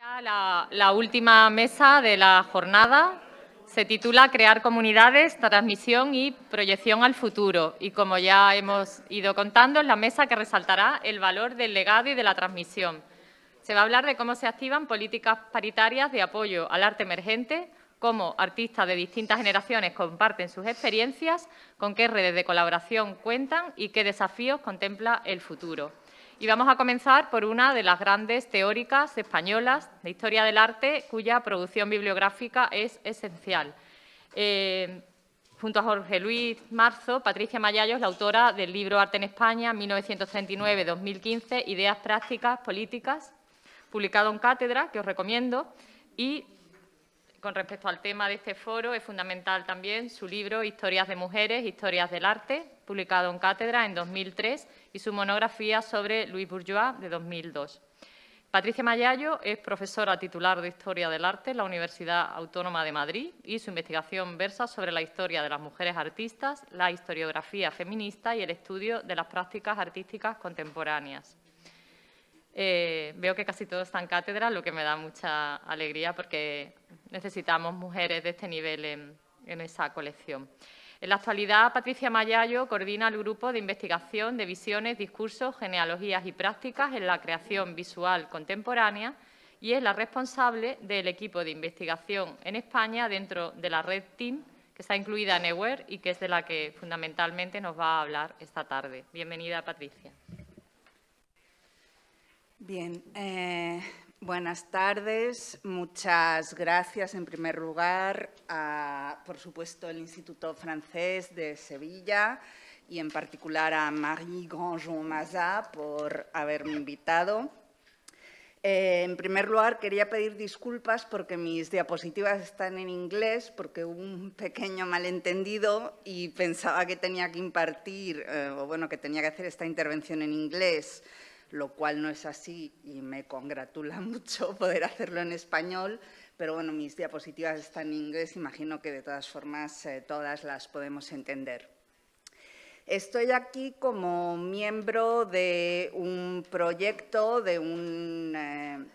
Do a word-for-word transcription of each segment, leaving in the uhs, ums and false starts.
La, la última mesa de la jornada se titula Crear comunidades, transmisión y proyección al futuro. Y como ya hemos ido contando, es la mesa que resaltará el valor del legado y de la transmisión. Se va a hablar de cómo se activan políticas paritarias de apoyo al arte emergente, cómo artistas de distintas generaciones comparten sus experiencias, con qué redes de colaboración cuentan y qué desafíos contempla el futuro. Y vamos a comenzar por una de las grandes teóricas españolas de historia del arte, cuya producción bibliográfica es esencial. Eh, junto a Jorge Luis Marzo, Patricia Mayallo es la autora del libro Arte en España, mil novecientos treinta y nueve a dos mil quince, Ideas prácticas políticas, publicado en Cátedra, que os recomiendo. Y con respecto al tema de este foro, es fundamental también su libro Historias de Mujeres, Historias del Arte, publicado en Cátedra en dos mil tres, y su monografía sobre Louise Bourgeois, de dos mil dos. Patricia Mayallo es profesora titular de Historia del Arte en la Universidad Autónoma de Madrid y su investigación versa sobre la historia de las mujeres artistas, la historiografía feminista y el estudio de las prácticas artísticas contemporáneas. Eh, veo que casi todo está en cátedra, lo que me da mucha alegría porque necesitamos mujeres de este nivel en, en esa colección. En la actualidad, Patricia Mayallo coordina el grupo de investigación de visiones, discursos, genealogías y prácticas en la creación visual contemporánea y es la responsable del equipo de investigación en España dentro de la red TEAM, que está incluida en EWER y que es de la que fundamentalmente nos va a hablar esta tarde. Bienvenida, Patricia. Bien, eh, buenas tardes. Muchas gracias, en primer lugar, a, por supuesto, el Instituto Francés de Sevilla y, en particular, a Marie Grandjean-Mazat por haberme invitado. Eh, en primer lugar, quería pedir disculpas porque mis diapositivas están en inglés, porque hubo un pequeño malentendido y pensaba que tenía que impartir, eh, o bueno, que tenía que hacer esta intervención en inglés, lo cual no es así y me congratula mucho poder hacerlo en español, pero bueno, mis diapositivas están en inglés, imagino que de todas formas eh, todas las podemos entender. Estoy aquí como miembro de un proyecto, de un, eh,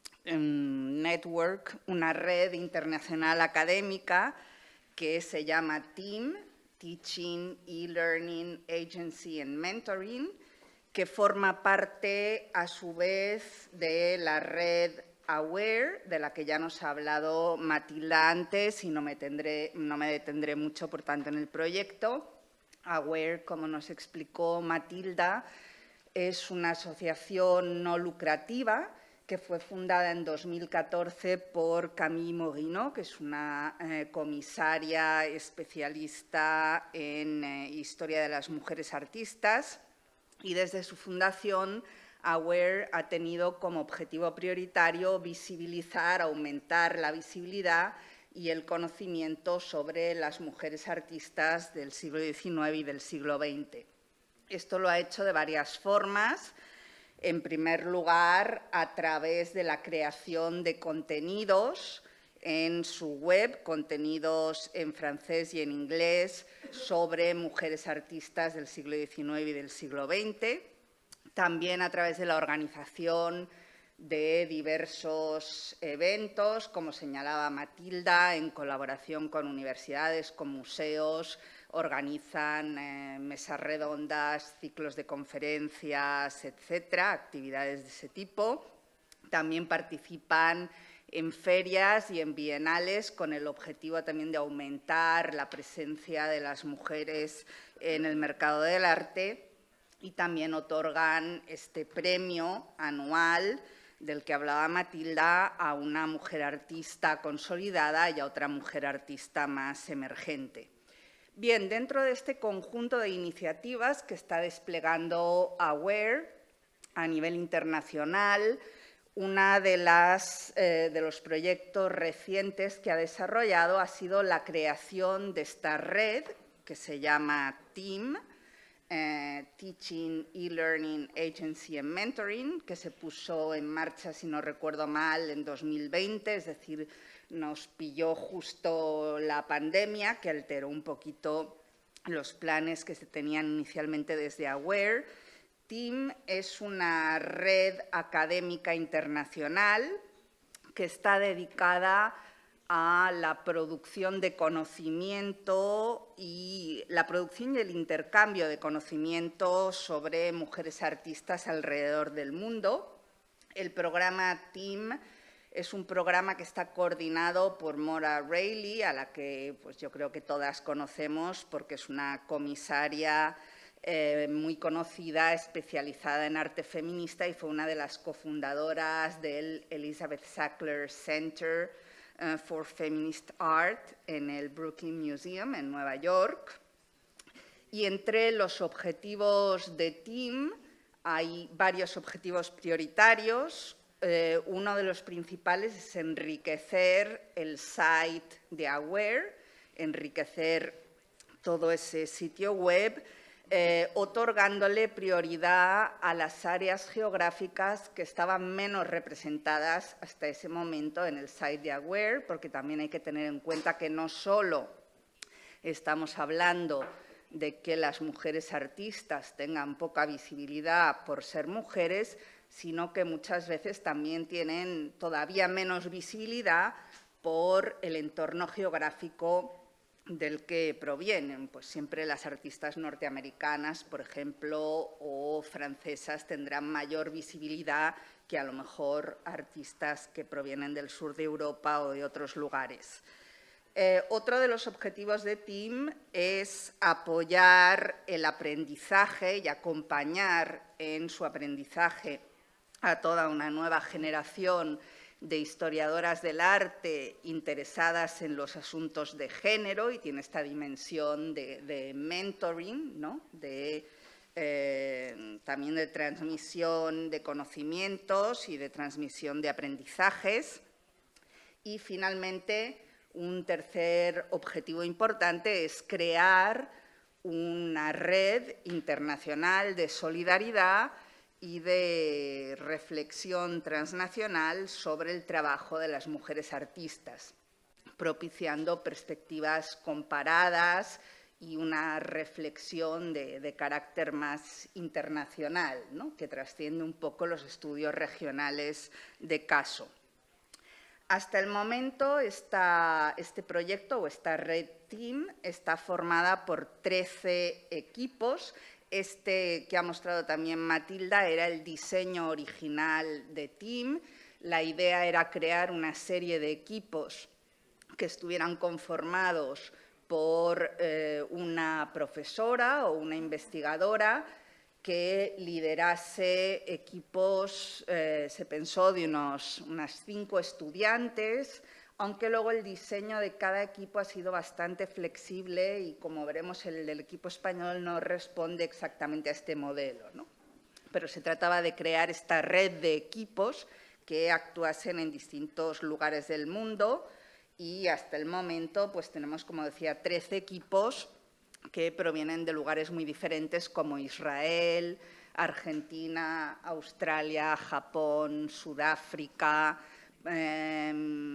un network, una red internacional académica que se llama TEAM, Teaching, E-Learning, Agency and Mentoring, que forma parte, a su vez, de la red AWARE, de la que ya nos ha hablado Matilda antes y no me, tendré, no me detendré mucho, por tanto, en el proyecto. AWARE, como nos explicó Matilda, es una asociación no lucrativa que fue fundada en dos mil catorce por Camille Morino, que es una eh, comisaria especialista en eh, historia de las mujeres artistas. Y desde su fundación, AWARE ha tenido como objetivo prioritario visibilizar, aumentar la visibilidad y el conocimiento sobre las mujeres artistas del siglo diecinueve y del siglo veinte. Esto lo ha hecho de varias formas. En primer lugar, a través de la creación de contenidos en su web, contenidos en francés y en inglés sobre mujeres artistas del siglo diecinueve y del siglo veinte. También a través de la organización de diversos eventos, como señalaba Matilda, en colaboración con universidades, con museos, organizan eh, mesas redondas, ciclos de conferencias, etcétera, actividades de ese tipo. También participan en ferias y en bienales con el objetivo también de aumentar la presencia de las mujeres en el mercado del arte y también otorgan este premio anual del que hablaba Matilda a una mujer artista consolidada y a otra mujer artista más emergente. Bien, dentro de este conjunto de iniciativas que está desplegando AWARE a nivel internacional, Uno de, las, eh, de los proyectos recientes que ha desarrollado ha sido la creación de esta red que se llama TEAM, eh, Teaching, E-Learning, Agency and Mentoring, que se puso en marcha, si no recuerdo mal, en dos mil veinte, es decir, nos pilló justo la pandemia, que alteró un poquito los planes que se tenían inicialmente desde AWARE. TEAM es una red académica internacional que está dedicada a la producción de conocimiento y la producción y el intercambio de conocimiento sobre mujeres artistas alrededor del mundo. El programa TEAM es un programa que está coordinado por Maura Reilly, a la que pues, yo creo que todas conocemos porque es una comisaria eh, muy conocida, especializada en arte feminista, y fue una de las cofundadoras del Elizabeth Sackler Center Uh, for Feminist Art en el Brooklyn Museum en Nueva York. Y entre los objetivos de TEAM hay varios objetivos prioritarios. Eh, uno de los principales es enriquecer el site de AWARE, enriquecer todo ese sitio web, Eh, otorgándole prioridad a las áreas geográficas que estaban menos representadas hasta ese momento en el site de AWARE, porque también hay que tener en cuenta que no solo estamos hablando de que las mujeres artistas tengan poca visibilidad por ser mujeres, sino que muchas veces también tienen todavía menos visibilidad por el entorno geográfico del que provienen. Pues siempre las artistas norteamericanas, por ejemplo, o francesas tendrán mayor visibilidad que a lo mejor artistas que provienen del sur de Europa o de otros lugares. Eh, otro de los objetivos de TEAM es apoyar el aprendizaje y acompañar en su aprendizaje a toda una nueva generación de historiadoras del arte interesadas en los asuntos de género, y tiene esta dimensión de, de mentoring, ¿no? de, eh, también de transmisión de conocimientos y de transmisión de aprendizajes. Y finalmente, un tercer objetivo importante es crear una red internacional de solidaridad y de reflexión transnacional sobre el trabajo de las mujeres artistas, propiciando perspectivas comparadas y una reflexión de, de carácter más internacional, ¿no? que trasciende un poco los estudios regionales de caso. Hasta el momento, esta, este proyecto o esta red TEAM está formada por trece equipos. Este que ha mostrado también Matilda era el diseño original de TEAM. La idea era crear una serie de equipos que estuvieran conformados por eh, una profesora o una investigadora que liderase equipos, eh, se pensó, de unos, unas cinco estudiantes, aunque luego el diseño de cada equipo ha sido bastante flexible y, como veremos, el del equipo español no responde exactamente a este modelo, ¿no? Pero se trataba de crear esta red de equipos que actuasen en distintos lugares del mundo, y hasta el momento pues, tenemos, como decía, trece equipos que provienen de lugares muy diferentes como Israel, Argentina, Australia, Japón, Sudáfrica, Eh,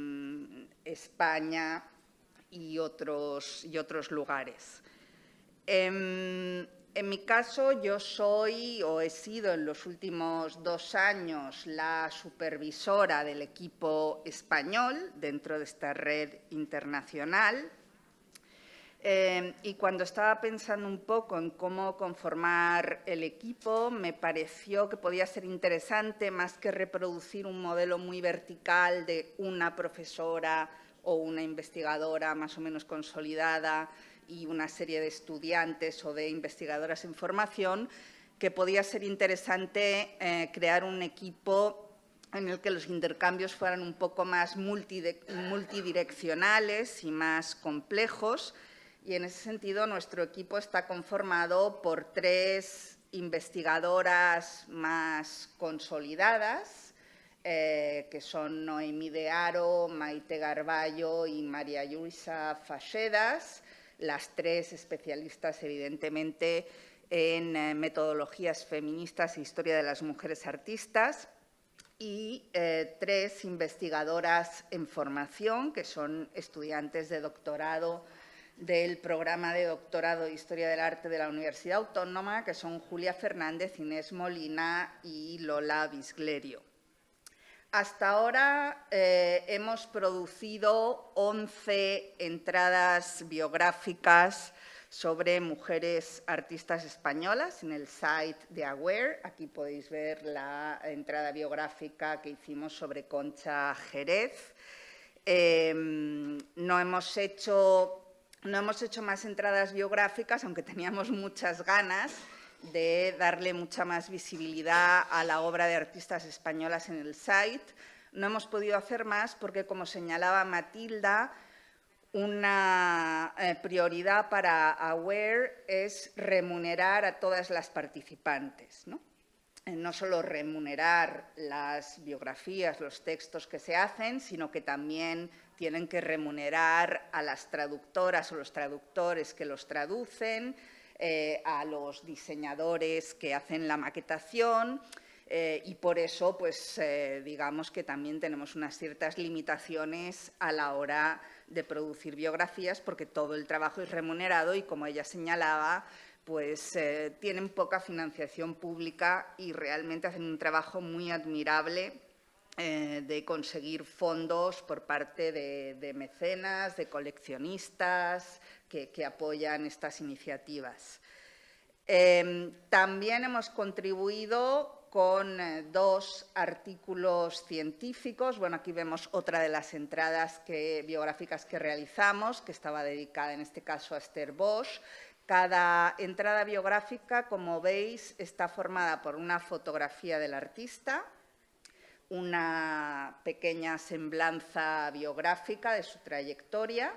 España y otros, y otros lugares. En, en mi caso, yo soy o he sido en los últimos dos años la supervisora del equipo español dentro de esta red internacional. Eh, y cuando estaba pensando un poco en cómo conformar el equipo, me pareció que podía ser interesante, más que reproducir un modelo muy vertical de una profesora o una investigadora más o menos consolidada y una serie de estudiantes o de investigadoras en formación, que podía ser interesante eh, crear un equipo en el que los intercambios fueran un poco más multidireccionales y más complejos. Y en ese sentido, nuestro equipo está conformado por tres investigadoras más consolidadas, eh, que son Noemí de Haro, Maite Garballo y María Luisa Faxedas, las tres especialistas, evidentemente, en eh, metodologías feministas e historia de las mujeres artistas, y eh, tres investigadoras en formación, que son estudiantes de doctorado del programa de doctorado de Historia del Arte de la Universidad Autónoma, que son Julia Fernández, Inés Molina y Lola Bisglerio. hasta ahora eh, hemos producido once entradas biográficas sobre mujeres artistas españolas en el site de Aware. Aquí podéis ver la entrada biográfica que hicimos sobre Concha Jerez. Eh, no hemos hecho, no hemos hecho más entradas biográficas, aunque teníamos muchas ganas de darle mucha más visibilidad a la obra de artistas españolas en el site. No hemos podido hacer más porque, como señalaba Matilda, una eh, prioridad para Aware es remunerar a todas las participantes, ¿no? Eh, no solo remunerar las biografías, los textos que se hacen, sino que también tienen que remunerar a las traductoras o los traductores que los traducen, eh, a los diseñadores que hacen la maquetación, eh, y por eso, pues, eh, digamos que también tenemos unas ciertas limitaciones a la hora de producir biografías, porque todo el trabajo es remunerado y, como ella señalaba, pues eh, tienen poca financiación pública y realmente hacen un trabajo muy admirable eh, de conseguir fondos por parte de, de mecenas, de coleccionistas que, que apoyan estas iniciativas. Eh, también hemos contribuido con eh, dos artículos científicos. Bueno, aquí vemos otra de las entradas que, biográficas que realizamos, que estaba dedicada en este caso a Esther Bosch. Cada entrada biográfica, como veis, está formada por una fotografía del artista, una pequeña semblanza biográfica de su trayectoria,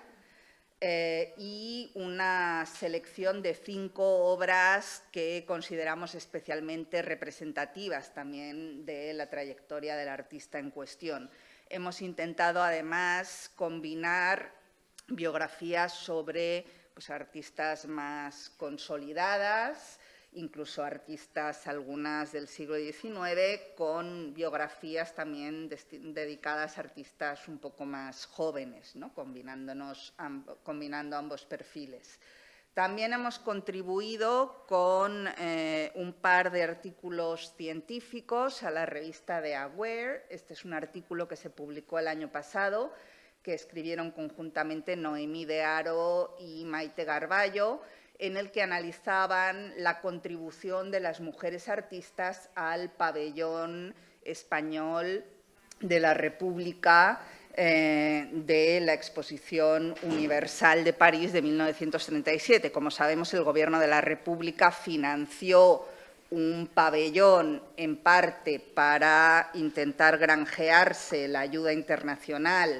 Eh, y una selección de cinco obras que consideramos especialmente representativas también de la trayectoria del artista en cuestión. Hemos intentado, además, combinar biografías sobre pues, artistas más consolidadas, incluso artistas, algunas del siglo diecinueve, con biografías también dedicadas a artistas un poco más jóvenes, ¿no? Combinándonos, amb- combinando ambos perfiles. También hemos contribuido con eh, un par de artículos científicos a la revista de Aware. Este es un artículo que se publicó el año pasado, que escribieron conjuntamente Noemí de Haro y Maite Garballo, en el que analizaban la contribución de las mujeres artistas al pabellón español de la República eh, de la Exposición Universal de París de mil novecientos treinta y siete. Como sabemos, el Gobierno de la República financió un pabellón en parte para intentar granjearse la ayuda internacional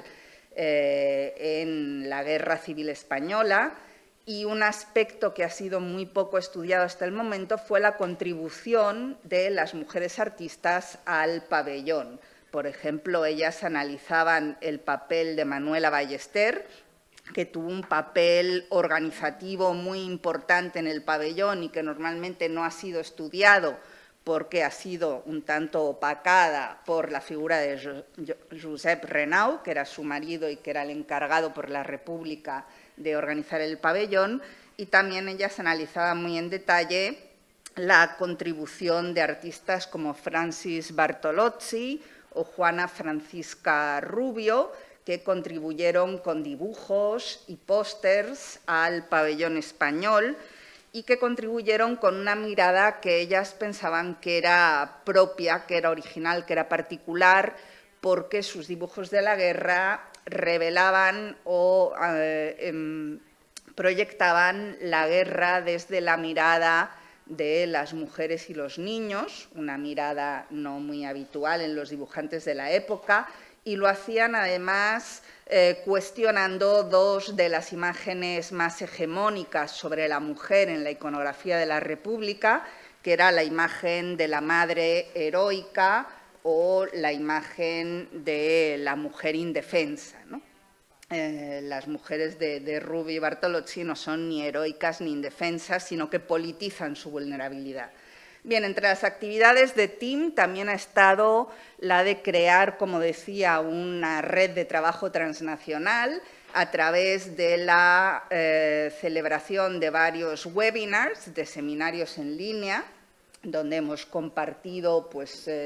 eh, en la Guerra Civil Española. Y un aspecto que ha sido muy poco estudiado hasta el momento fue la contribución de las mujeres artistas al pabellón. Por ejemplo, ellas analizaban el papel de Manuela Ballester, que tuvo un papel organizativo muy importante en el pabellón y que normalmente no ha sido estudiado porque ha sido un tanto opacada por la figura de Josep Renau, que era su marido y que era el encargado por la República de organizar el pabellón, y también ellas analizaban muy en detalle la contribución de artistas como Francis Bartolozzi o Juana Francisca Rubio, que contribuyeron con dibujos y pósters al pabellón español y que contribuyeron con una mirada que ellas pensaban que era propia, que era original, que era particular, porque sus dibujos de la guerra revelaban o eh, eh, proyectaban la guerra desde la mirada de las mujeres y los niños, una mirada no muy habitual en los dibujantes de la época, y lo hacían además eh, cuestionando dos de las imágenes más hegemónicas sobre la mujer en la iconografía de la República, que era la imagen de la madre heroica o la imagen de la mujer indefensa, ¿no? Eh, las mujeres de, de Rubio y Bartolozzi no son ni heroicas ni indefensas, sino que politizan su vulnerabilidad. Bien, entre las actividades de T I M también ha estado la de crear, como decía, una red de trabajo transnacional a través de la eh, celebración de varios webinars, de seminarios en línea, donde hemos compartido pues, eh,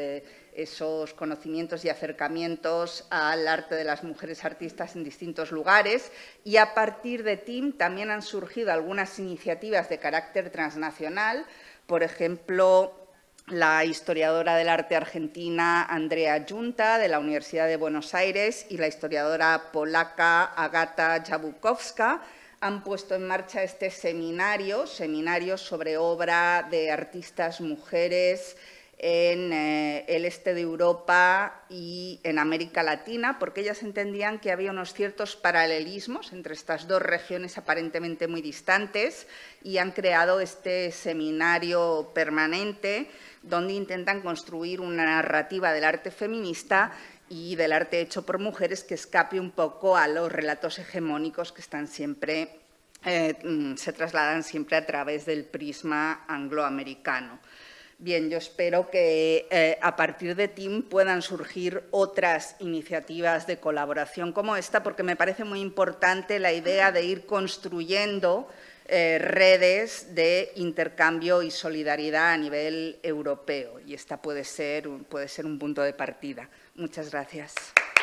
esos conocimientos y acercamientos al arte de las mujeres artistas en distintos lugares, y a partir de T I M también han surgido algunas iniciativas de carácter transnacional, por ejemplo, la historiadora del arte argentina Andrea Junta, de la Universidad de Buenos Aires, y la historiadora polaca Agata Jabukowska han puesto en marcha este seminario, seminario sobre obra de artistas mujeres en eh, el este de Europa y en América Latina, porque ellas entendían que había unos ciertos paralelismos entre estas dos regiones aparentemente muy distantes, y han creado este seminario permanente donde intentan construir una narrativa del arte feminista y del arte hecho por mujeres que escape un poco a los relatos hegemónicos que están siempre, eh, se trasladan siempre a través del prisma angloamericano. Bien, yo espero que eh, a partir de T I M puedan surgir otras iniciativas de colaboración como esta, porque me parece muy importante la idea de ir construyendo eh, redes de intercambio y solidaridad a nivel europeo, y esta puede ser, puede ser un punto de partida. Muchas gracias.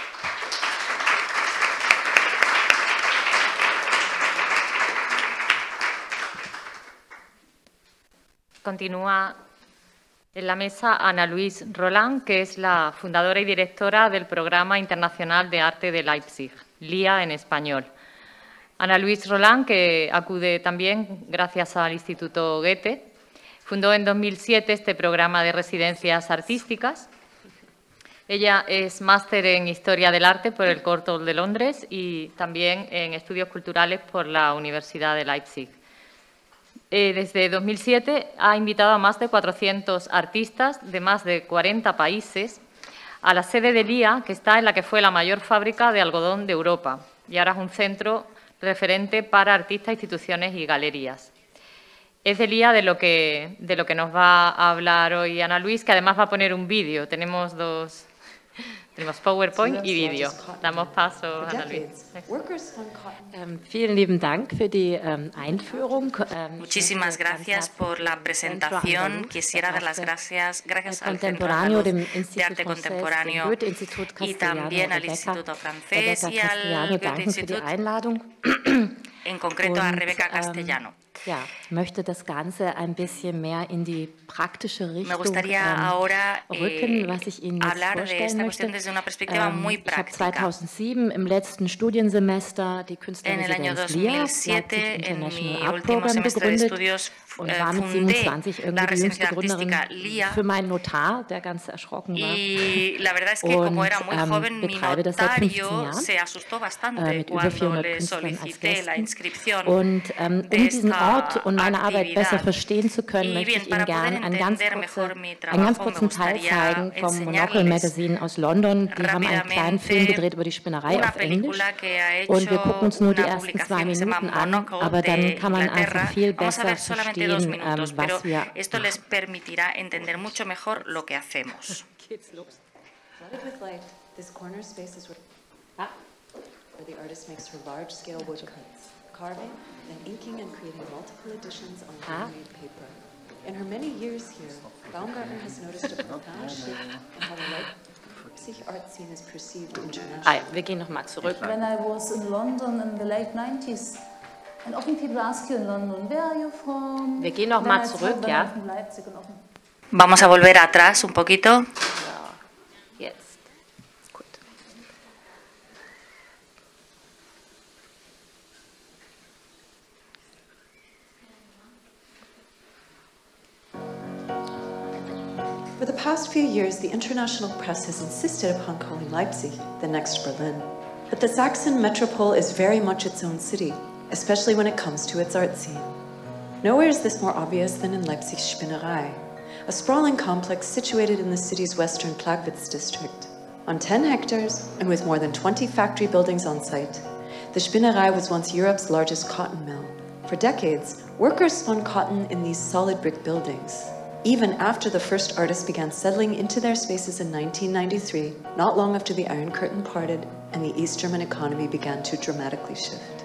Continúa en la mesa Ana Louise Roland, que es la fundadora y directora del Programa Internacional de Arte de Leipzig, L I A en español. Ana Louise Roland, que acude también gracias al Instituto Goethe, fundó en dos mil siete este programa de residencias artísticas. Ella es máster en Historia del Arte por el Courtauld de Londres y también en Estudios Culturales por la Universidad de Leipzig. Eh, desde dos mil siete ha invitado a más de cuatrocientos artistas de más de cuarenta países a la sede del I A, que está en la que fue la mayor fábrica de algodón de Europa, y ahora es un centro referente para artistas, instituciones y galerías. Es del I A de lo que, de lo que nos va a hablar hoy Ana Louise, que además va a poner un vídeo. Tenemos dos... Tenemos PowerPoint y vídeo. Damos paso a Ana Louise. Ähm, vielen lieben Dank für die ähm, Einführung. Ähm, Muchísimas gracias por la presentación. Quisiera dar las gracias, gracias al Centro Contemporáneo, Andaluz dem de Arte Contemporáneo y también al Instituto Francés y al Goethe-Institut, en concreto a Rebeca Castellano. Ja, möchte das Ganze ein bisschen mehr in die praktische Richtung Me gustaría ähm, ahora eh, rücken, was ich Ihnen jetzt hablar de vorstellen esta möchte. cuestión desde una perspectiva Ähm, muy ich habe práctica. zweitausendsieben im letzten Studiensemester die En el año Künstlerresidenz dos L I A, mil Leipzig siete, en International mi Art último Program, semestre de gegründet estudios, und eh, war mit fundé siebenundzwanzig la irgendwie die jüngste residencia Gründerin artística L I A. für meinen Notar, der ganz erschrocken war. Y la verdad es que como era muy Und, joven, ähm, mi betreibe das seit fünfzehn notario Jahren, se asustó äh, bastante mit über cuando vierhundert le Künstlern als solicité la Gästen. inscripción Und ähm, um de diesen esta Ort und meine Arbeit besser actividad. verstehen zu können, Y möchte bien, ich Ihnen para poder gerne einen ganz, entender kurze, mejor mi einen ganz trabajo, me kurzen Teil gustaría zeigen vom Monocle enseñarles Magazine aus London. Die haben einen kleinen Film gedreht über die Spinnerei una auf Englisch. película que ha hecho Und wir gucken uns nur die una ersten zwei publicación que se llama Minuten an, Monocle aber dann de kann man Inglaterra. einfach viel Vamos a besser ver solamente dos verstehen, minutos, ähm, pero was wir esto les permitirá entender mucho mejor lo que hacemos. Flooded with light, this corner space is where, ah, where the artist makes her large-scale woodcuts, carving, then inking and creating multiple editions on handmade paper. In her many years here, Baumgartner has noticed a profound shift in how the Leipzig art scene is perceived internationally. Ah, wir gehen noch mal zurück. When I was in London in the late nineties, and often people ask you in London, where are you from? Wir gehen noch mal zurück, ja? From Leipzig and often Vamos a volver atrás un poquito. Jetzt. Gut. For the past few years, the international press has insisted upon calling Leipzig the next Berlin. But the Saxon metropole is very much its own city, especially when it comes to its art scene. Nowhere is this more obvious than in Leipzig's Spinnerei, a sprawling complex situated in the city's western Plagwitz district. On ten hectares, and with more than twenty factory buildings on site, the Spinnerei was once Europe's largest cotton mill. For decades, workers spun cotton in these solid brick buildings. Even after the first artists began settling into their spaces in nineteen ninety-three, not long after the Iron Curtain parted and the East German economy began to dramatically shift.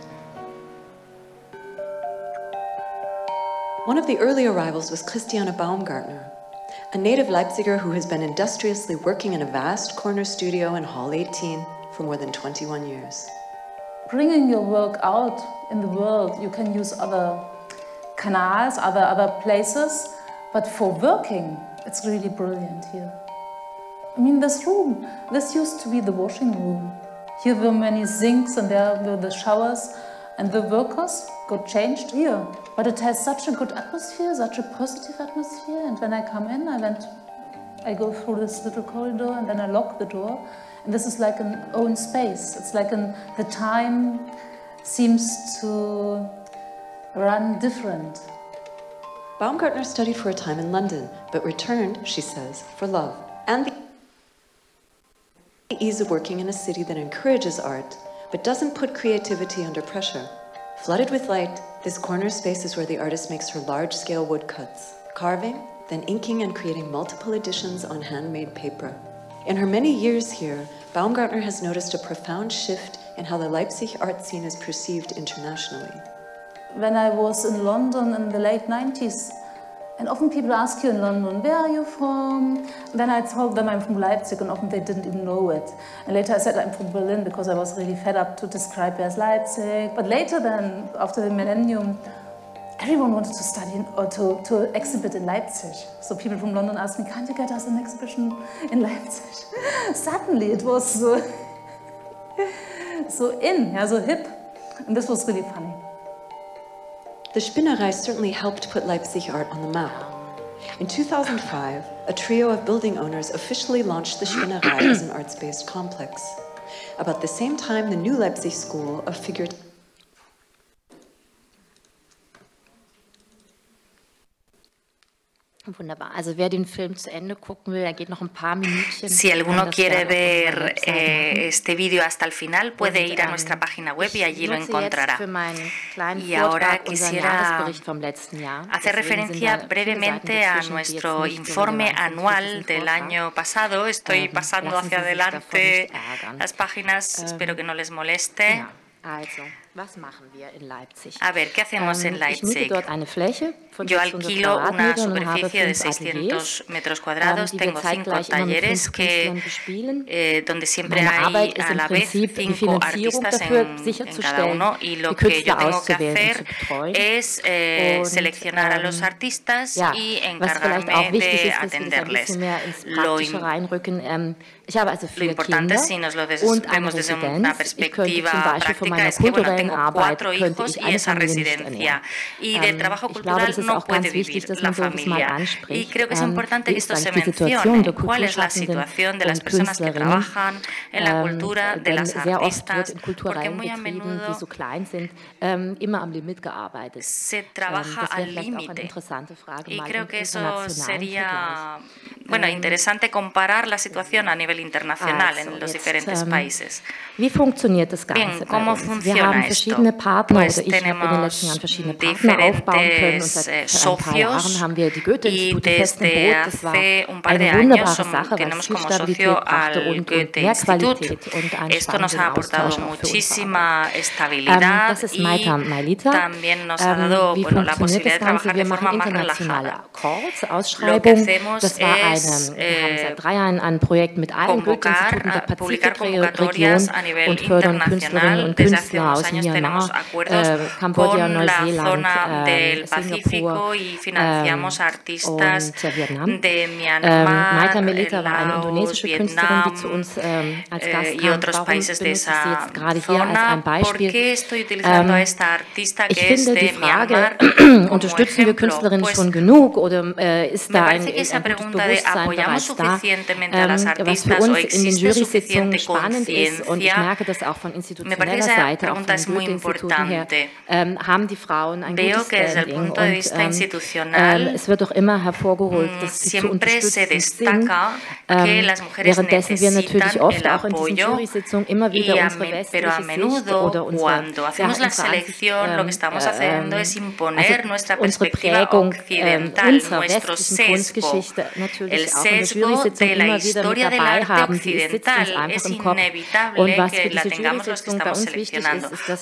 One of the early arrivals was Christiane Baumgartner. a native Leipziger who has been industriously working in a vast corner studio in Hall eighteen for more than twenty-one years. Bringing your work out in the world, you can use other canals, other, other places, but for working, it's really brilliant here. I mean, this room, this used to be the washing room. Here were many sinks and there were the showers, and the workers got changed here. But it has such a good atmosphere, such a positive atmosphere, and when I come in, I went, I go through this little corridor and then I lock the door, and this is like an own space. It's like an, the time seems to run different. Baumgartner studied for a time in London, but returned, she says, for love and the ease of working in a city that encourages art, but doesn't put creativity under pressure. Flooded with light, this corner space is where the artist makes her large-scale woodcuts, carving, then inking and creating multiple editions on handmade paper. In her many years here, Baumgartner has noticed a profound shift in how the Leipzig art scene is perceived internationally. When I was in London in the late nineties, and often people ask you in London, where are you from? Then I told them I'm from Leipzig, and often they didn't even know it. And later I said I'm from Berlin because I was really fed up to describe where's Leipzig. But later then, after the millennium, everyone wanted to study in, or to, to exhibit in Leipzig. So people from London asked me, can't you get us an exhibition in Leipzig? Suddenly it was so, so in, yeah, so hip. And this was really funny. The Spinnerei certainly helped put Leipzig art on the map. In two thousand five, a trio of building owners officially launched the Spinnerei as an arts-based complex. About the same time, the new Leipzig School of Figurative Wunderbar. Also wer den Film zu Ende gucken will, er geht noch ein paar Minütchen. Si alguno quiere ver eh, este vídeo hasta el final, puede ir a nuestra página web y allí lo encontrará. Y ahora quisiera hacer referencia brevemente a nuestro informe anual del año pasado. Estoy pasando hacia adelante las páginas, espero que no les moleste. A ver, ¿qué hacemos en Leipzig? Yo alquilo una superficie de seiscientos metros cuadrados, tengo cinco talleres que, eh, donde siempre hay a la vez cinco artistas en, en cada uno, y lo que yo tengo que hacer es eh, seleccionar a los artistas y encargarme de atenderles. Lo, lo importante, si nos lo vemos desde una perspectiva práctica, es que bueno, tengo cuatro hijos y esa residencia, y del trabajo cultural no puede vivir la familia. Y creo que es importante que esto se mencione, cuál es la situación de las personas que trabajan en la cultura, de las artistas, porque muy a menudo se trabaja al límite. Y creo que eso sería, bueno, interesante comparar la situación a nivel internacional en los diferentes países. Bien, ¿cómo funciona esto? Pues tenemos diferentes eh, socios, y desde hace un par de años somos, tenemos como socio al Goethe Institut. Esto nos ha aportado muchísima estabilidad y también nos ha dado, bueno, la posibilidad de trabajar de forma más relajada. Lo que hacemos es eh, convocar, publicar convocatorias a nivel internacional. Desde hace unos años tenemos acuerdos con la zona del Pacífico y financiamos a artistas de Myanmar, Laos, Vietnam eh, y otros países de esa zona. ¿Por qué estoy utilizando a esta artista que es de Myanmar como ejemplo? Pues me parece que esa pregunta de ¿apoyamos suficientemente a las artistas o existe suficiente conciencia? Me parece que esa pregunta es muy importante. Veo que desde el punto de vista institucional siempre se destaca que las mujeres necesitan el apoyo, y a me, pero a menudo cuando hacemos la selección lo que estamos haciendo es imponer nuestra perspectiva occidental, nuestro sesgo. El sesgo de la historia del arte occidental es inevitable que la tengamos los que estamos seleccionando.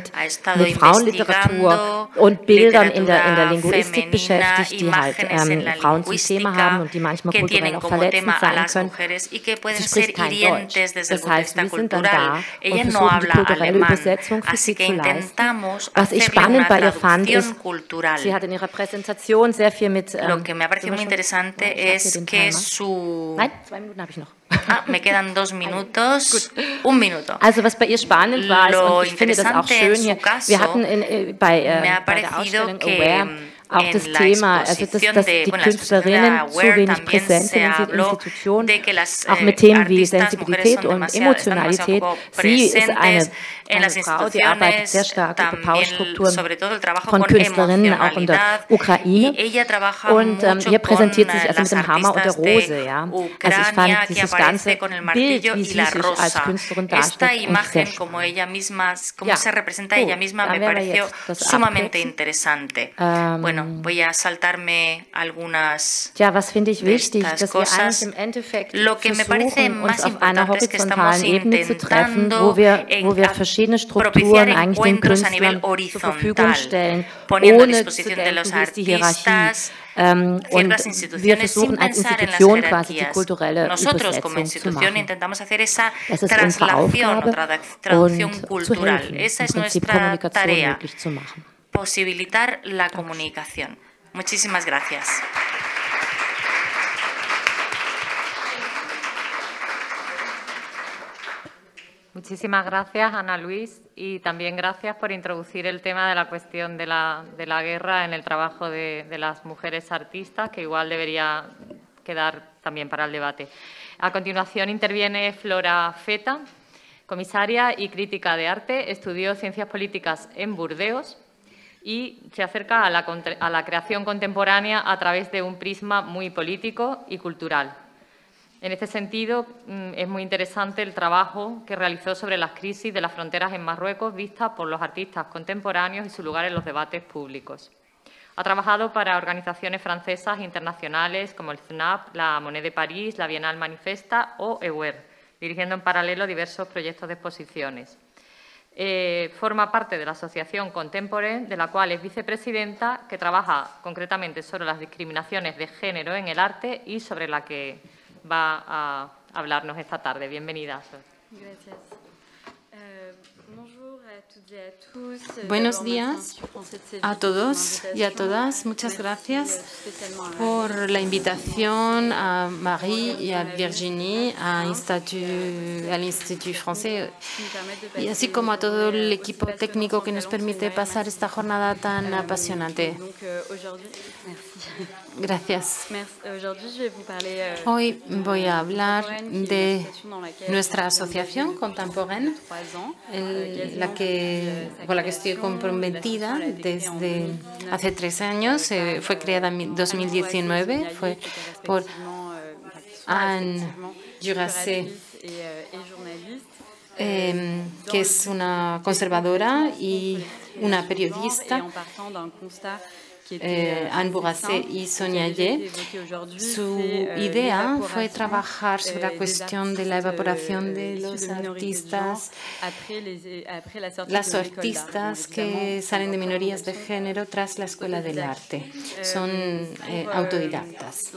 mit, mit Frauenliteratur und Bildern in der, in der Linguistik beschäftigt, die halt ähm, Frauen zum Thema haben und die manchmal kulturell auch verletzend sein können. Sie spricht kein Deutsch. Das heißt, wir sind dann da und versuchen, die kulturelle Übersetzung für sie zu leisten. Was ich spannend bei ihr fand, ist, sie hat in ihrer Präsentation sehr viel mit... Ähm, Lo que me ha parecido muy interesante es que su... Nein, zwei Minuten habe ich noch. Ah, me quedan dos minutos. Un minuto. Also was bei ihr spannend war, ist, und ich finde das auch schön hier, wir hatten in, bei, äh, bei der Ausstellung Aware en la exposición de, bueno, la exposición de la Aware también se habló de que las eh, artistas mujeres son demasiado, están demasiado poco presentes en las instituciones, también sobre todo el trabajo con emocionalidad, y ella trabaja und ähm, mucho hier präsentiert con sich also mit dem Hammer und der Rose, ja. Also ich fand dieses ganze Bild, wie sie sich als Künstlerin darstellt, imagen como ella misma, como ja, se representa gut, ella misma, me pareció sumamente interesante. Ähm, bueno, voy a saltarme algunas ja, was finde ich de wichtig, estas dass wir cosas. eigentlich im Endeffekt Lo que me parece versuchen, más uns auf einer importante es que estamos horizontalen Ebene zu treffen, intentando wo wir, en- wo wir verschiedene propiciar Strukturen eigentlich den encuentros a nivel Künstlern zur Verfügung horizontal, stellen, poniendo a ohne zu disposición de denken, los wie ist die Hierarchie. artistas Ähm, und ciertas wir instituciones sin versuchen als pensar en las Institution quasi die jerarquías. kulturelle Nosotros como Übersetzung zu institución machen. intentamos hacer esa Das ist unsere traslación o Aufgabe trad- traducción und zu cultural. helfen, Esa im es Prinzip nuestra Kommunikation tarea, möglich zu machen. posibilitar la comunicación. Muchísimas gracias. Muchísimas gracias, Ana Luis, y también gracias por introducir el tema de la cuestión de la, de la guerra en el trabajo de, de las mujeres artistas, que igual debería quedar también para el debate. A continuación interviene Flora Feta, comisaria y crítica de arte, estudió Ciencias Políticas en Burdeos y se acerca a la, a la creación contemporánea a través de un prisma muy político y cultural. En este sentido, es muy interesante el trabajo que realizó sobre las crisis de las fronteras en Marruecos vistas por los artistas contemporáneos y su lugar en los debates públicos. Ha trabajado para organizaciones francesas e internacionales como el C N A P, la Monnaie de París, la Bienal Manifesta o EWER, dirigiendo en paralelo diversos proyectos de exposiciones. Eh, forma parte de la Asociación Contemporaine, de la cual es vicepresidenta, que trabaja concretamente sobre las discriminaciones de género en el arte y sobre la que va a hablarnos esta tarde. Bienvenida. Gracias. Eh, bonjour a toutes et à tous. Buenos días a todos y a todas. Muchas gracias por la invitación a Marie y a Virginie, a Institut, al Institut Français, y así como a todo el equipo técnico que nos permite pasar esta jornada tan apasionante. Gracias. Hoy voy a hablar de nuestra asociación Contemporaine, en la que, con la que estoy comprometida desde hace tres años. Eh, fue creada en dos mil diecinueve, fue por Anne Jurassé, eh, que es una conservadora y una periodista. Eh, Anne Bourassa y Sonia Ye. Su idea fue trabajar sobre la cuestión de la evaporación de los artistas, las artistas que salen de minorías de género tras la Escuela del Arte. Son eh, autodidactas.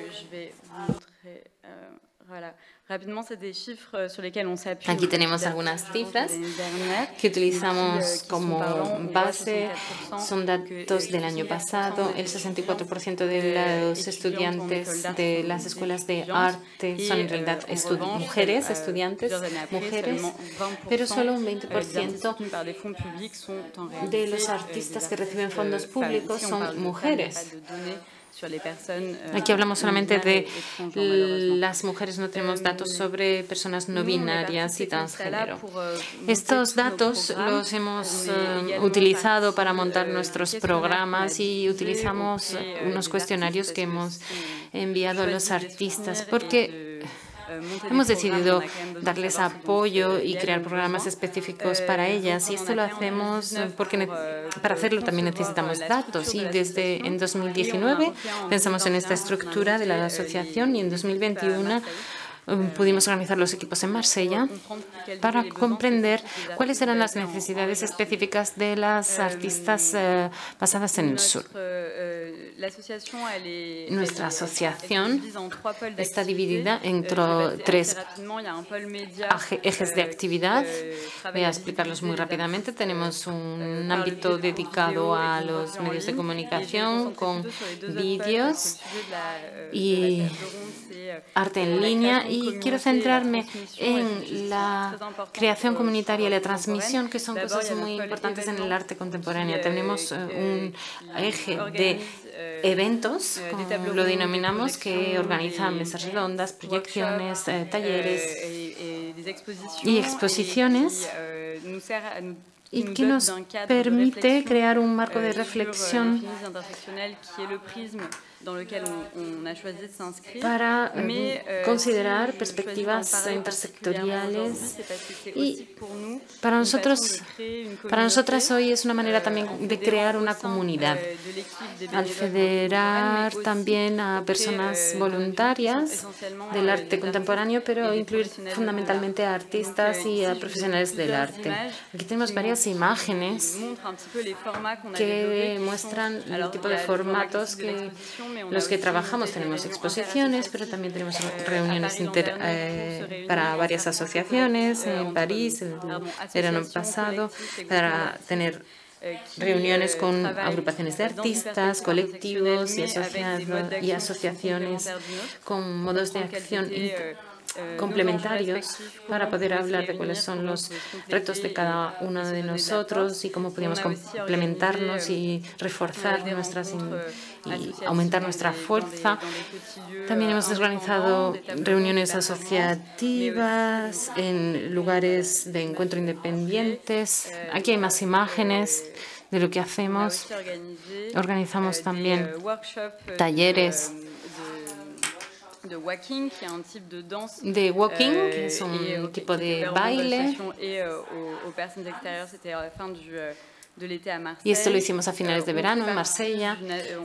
Aquí tenemos algunas cifras que utilizamos como base. Son datos del año pasado. El sesenta y cuatro por ciento de los estudiantes de las escuelas de arte son en realidad estu mujeres, estudiantes mujeres, pero solo un veinte por ciento de los artistas que reciben fondos públicos son mujeres. Aquí hablamos solamente de las mujeres, no tenemos datos sobre personas no binarias y transgénero. Estos datos los hemos uh, utilizado para montar nuestros programas y utilizamos unos cuestionarios que hemos enviado a los artistas porque hemos decidido darles apoyo y crear programas específicos para ellas, y esto lo hacemos porque para hacerlo también necesitamos datos, y desde en dos mil diecinueve pensamos en esta estructura de la asociación y en dos mil veintiuno pudimos organizar los equipos en Marsella para comprender cuáles eran las necesidades específicas de las artistas eh, basadas en el sur. Nuestra asociación está dividida en tres ejes de actividad. Voy a explicarlos muy rápidamente. Tenemos un ámbito dedicado a los medios de comunicación con vídeos y arte en línea y quiero centrarme en la creación comunitaria y la transmisión, que son cosas muy importantes en el arte contemporáneo. Tenemos un eje de eventos, como lo denominamos, que organizan mesas redondas, proyecciones, eh, talleres y exposiciones, y que nos permite crear un marco de reflexión para considerar perspectivas intersectoriales. Y para nosotros, para nosotras hoy es una manera también de crear una comunidad, al federar también a personas voluntarias del arte contemporáneo, pero incluir fundamentalmente a artistas y a profesionales del arte. Aquí tenemos varias imágenes que muestran el tipo de formatos que los que trabajamos. Tenemos exposiciones, pero también tenemos reuniones inter, eh, para varias asociaciones en París el verano pasado, para tener reuniones con agrupaciones de artistas, colectivos y, y asociaciones con modos de acción complementarios para poder hablar de cuáles son los retos de cada uno de nosotros y cómo podemos complementarnos y reforzar nuestras y aumentar nuestra fuerza. También hemos organizado reuniones asociativas en lugares de encuentro independientes. Aquí hay más imágenes de lo que hacemos. Organizamos también talleres de walking, que es un tipo de baile. Y esto lo hicimos a finales de verano en Marsella.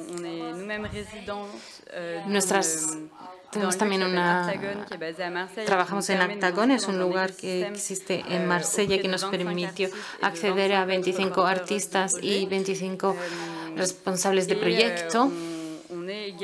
Nuestras, tenemos también una... Trabajamos en Actagón, es un lugar que existe en Marsella que nos permitió acceder a veinticinco artistas y veinticinco responsables de proyecto. Y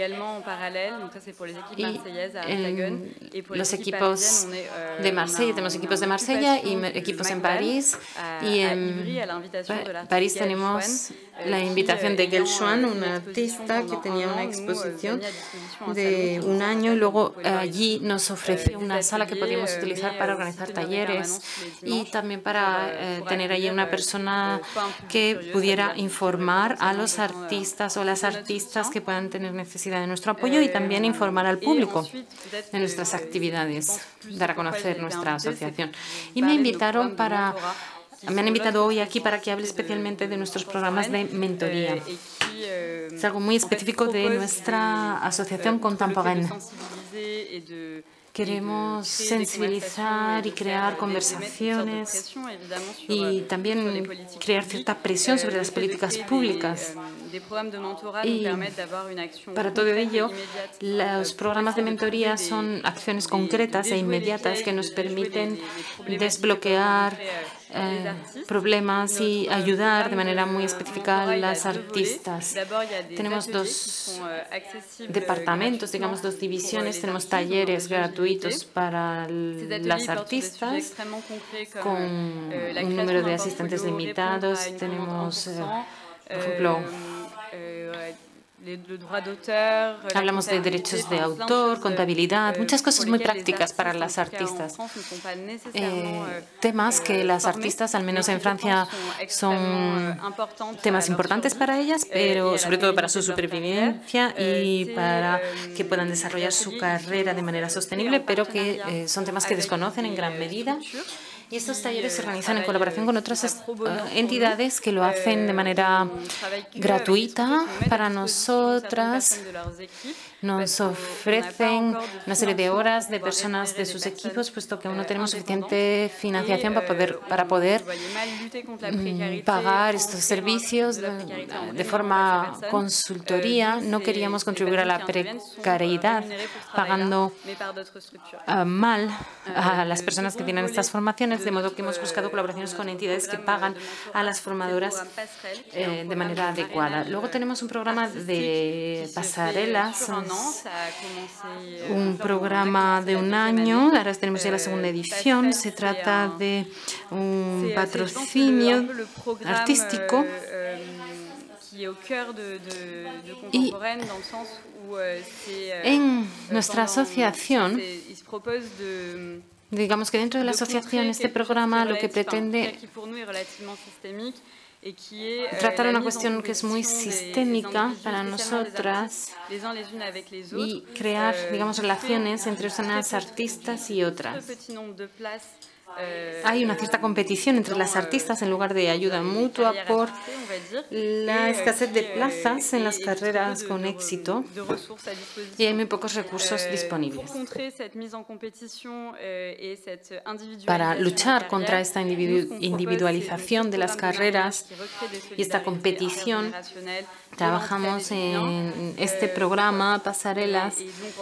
en los equipos de Marsella, tenemos equipos de Marsella y equipos en París. Y en París tenemos la invitación de Gail Schwan, una artista que tenía una exposición de un año, y luego allí nos ofreció una sala que podíamos utilizar para organizar talleres y también para eh, tener allí una persona que pudiera informar a los artistas o las artistas que puedan tener necesidad de nuestro apoyo y también informar al público de nuestras actividades, dar a conocer nuestra asociación. Y me invitaron para... Me han invitado hoy aquí para que hable especialmente de nuestros programas de mentoría. Es algo muy específico de nuestra asociación Contemporaine. Queremos sensibilizar y crear conversaciones y también crear cierta presión sobre las políticas públicas. Y para todo ello, los programas de mentoría son acciones concretas e inmediatas que nos permiten desbloquear Eh, problemas y ayudar de manera muy específica a las artistas. Tenemos dos departamentos, digamos dos divisiones. Tenemos talleres gratuitos para las artistas con un número de asistentes limitados. Tenemos, eh, por ejemplo, hablamos de derechos de autor, contabilidad, muchas cosas muy prácticas para las artistas. Eh, temas que las artistas, al menos en Francia, son temas importantes para ellas, pero sobre todo para su supervivencia y para que puedan desarrollar su carrera de manera sostenible, pero que eh, son temas que desconocen en gran medida. Y estos talleres se organizan en colaboración con otras entidades que lo hacen de manera gratuita para nosotras. Nos ofrecen una serie de horas de personas de sus equipos, puesto que aún no tenemos suficiente financiación para poder, para poder pagar estos servicios de, de forma consultoría. No queríamos contribuir a la precariedad pagando uh, mal a las personas que tienen estas formaciones, de modo que hemos buscado colaboraciones con entidades que pagan a las formadoras eh, de manera adecuada. Luego tenemos un programa de pasarelas, un programa de un año. Ahora tenemos ya la segunda edición. Se trata de un patrocinio artístico Y en nuestra asociación, digamos que dentro de la asociación este programa lo que pretende tratar una cuestión que es muy sistémica para nosotras y crear, digamos, relaciones entre unas artistas y otras. Hay una cierta competición entre las artistas en lugar de ayuda mutua por la escasez de plazas en las carreras con éxito y hay muy pocos recursos disponibles. Para luchar contra esta individualización de las carreras y esta competición, trabajamos en este programa Pasarelas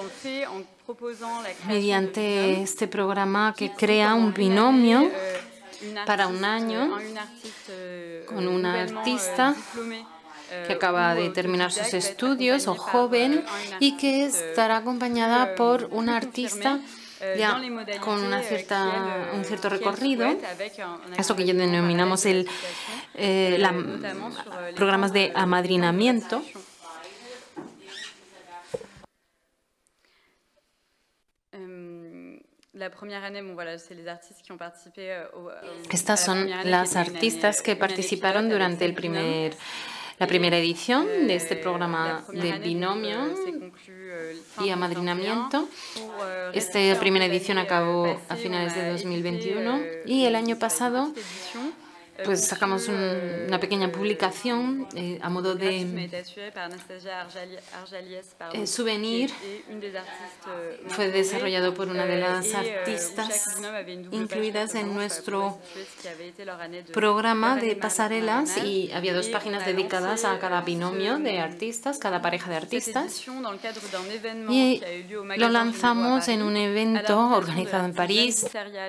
mediante este programa que crea un binomio para un año con una artista que acaba de terminar sus estudios o joven y que estará acompañada por una artista ya con una cierta, un cierto recorrido, eso que ya denominamos el, eh, la, programas de amadrinamiento. Estas son las artistas que participaron durante el primer, la primera edición de este programa de binomio y amadrinamiento. Esta primera edición acabó a finales de dos mil veintiuno y el año pasado pues sacamos un, una pequeña publicación eh, a modo de eh, souvenir. Fue desarrollado por una de las artistas incluidas en nuestro programa de pasarelas y había dos páginas dedicadas a cada binomio de artistas, cada pareja de artistas. Y lo lanzamos en un evento organizado en París.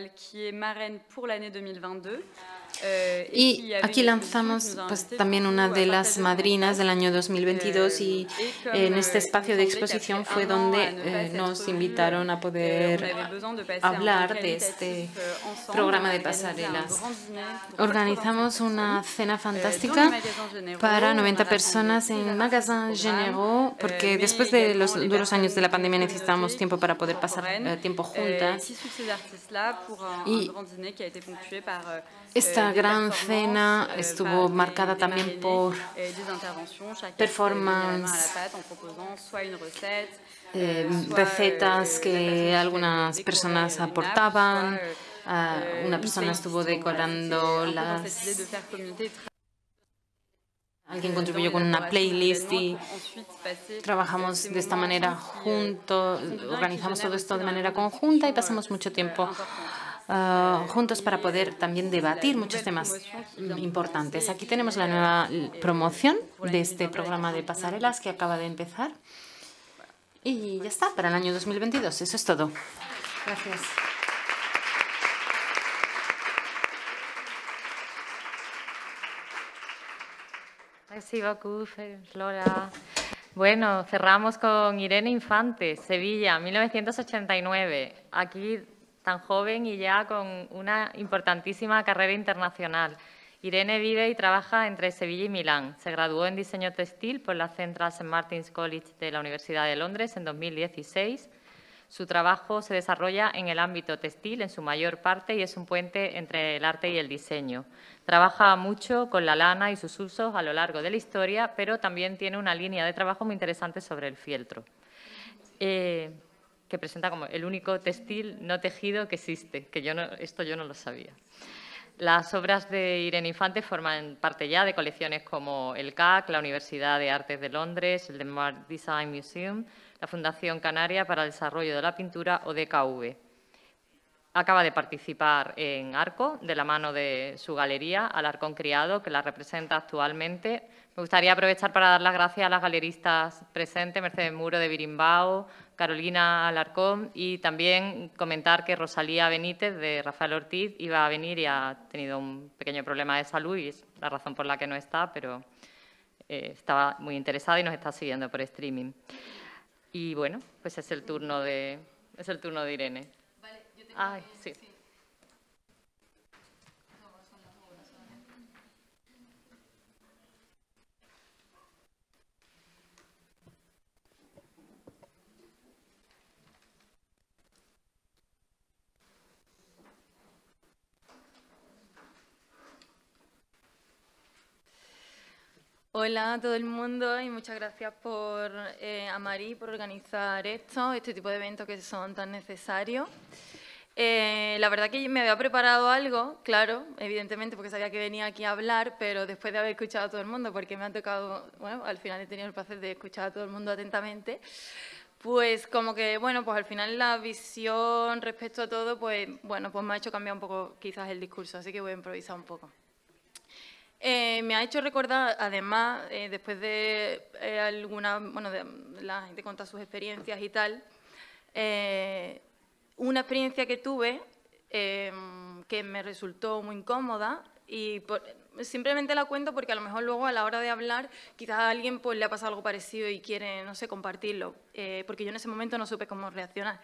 Y aquí lanzamos pues, también una de las madrinas del año dos mil veintidós y en este espacio de exposición fue donde eh, nos invitaron a poder hablar de este programa de pasarelas. Organizamos una cena fantástica para noventa personas en Magasin Généraux porque después de los duros años de la pandemia necesitábamos tiempo para poder pasar eh, tiempo juntas. Y esta gran cena estuvo marcada también por performance, eh, recetas que algunas personas aportaban, uh, una persona estuvo decorando las... Alguien contribuyó con una playlist y trabajamos de esta manera juntos, organizamos todo esto de manera conjunta y pasamos mucho tiempo Uh, juntos para poder también debatir muchos temas importantes. Aquí tenemos la nueva promoción de este programa de pasarelas que acaba de empezar. Y ya está, para el año dos mil veintidós. Eso es todo. Gracias. Merci beaucoup, Flora. Bueno, cerramos con Irene Infante, Sevilla, mil novecientos ochenta y nueve. Aquí tan joven y ya con una importantísima carrera internacional. Irene vive y trabaja entre Sevilla y Milán. Se graduó en diseño textil por la Central Saint Martin's College de la Universidad de Londres en dos mil dieciséis. Su trabajo se desarrolla en el ámbito textil en su mayor parte y es un puente entre el arte y el diseño. Trabaja mucho con la lana y sus usos a lo largo de la historia, pero también tiene una línea de trabajo muy interesante sobre el fieltro. Eh, que presenta como el único textil no tejido que existe, que yo no, esto yo no lo sabía. Las obras de Irene Infante forman parte ya de colecciones como el C A C, la Universidad de Artes de Londres, el Denmark Design Museum, la Fundación Canaria para el Desarrollo de la Pintura o D K V. Acaba de participar en Arco, de la mano de su galería, Alarcón Criado, que la representa actualmente. Me gustaría aprovechar para dar las gracias a las galeristas presentes, Mercedes Muro de Birimbao, Carolina Alarcón, y también comentar que Rosalía Benítez, de Rafael Ortiz, iba a venir y ha tenido un pequeño problema de salud y es la razón por la que no está, pero eh, estaba muy interesada y nos está siguiendo por streaming. Y bueno, pues es el turno de, es el turno de Irene. Vale, yo tengo Ay, sí. sí. Hola a todo el mundo y muchas gracias por, eh, a Mari por organizar esto, este tipo de eventos que son tan necesarios. Eh, la verdad que me había preparado algo, claro, evidentemente, porque sabía que venía aquí a hablar, pero después de haber escuchado a todo el mundo, porque me ha tocado, bueno, al final he tenido el placer de escuchar a todo el mundo atentamente, pues como que, bueno, pues al final la visión respecto a todo, pues, bueno, pues me ha hecho cambiar un poco quizás el discurso, así que voy a improvisar un poco. Eh, me ha hecho recordar, además, eh, después de eh, alguna, bueno, de, de la gente contar sus experiencias y tal, eh, una experiencia que tuve eh, que me resultó muy incómoda y por, simplemente la cuento porque a lo mejor luego a la hora de hablar quizás a alguien pues, le ha pasado algo parecido y quiere, no sé, compartirlo, eh, porque yo en ese momento no supe cómo reaccionar.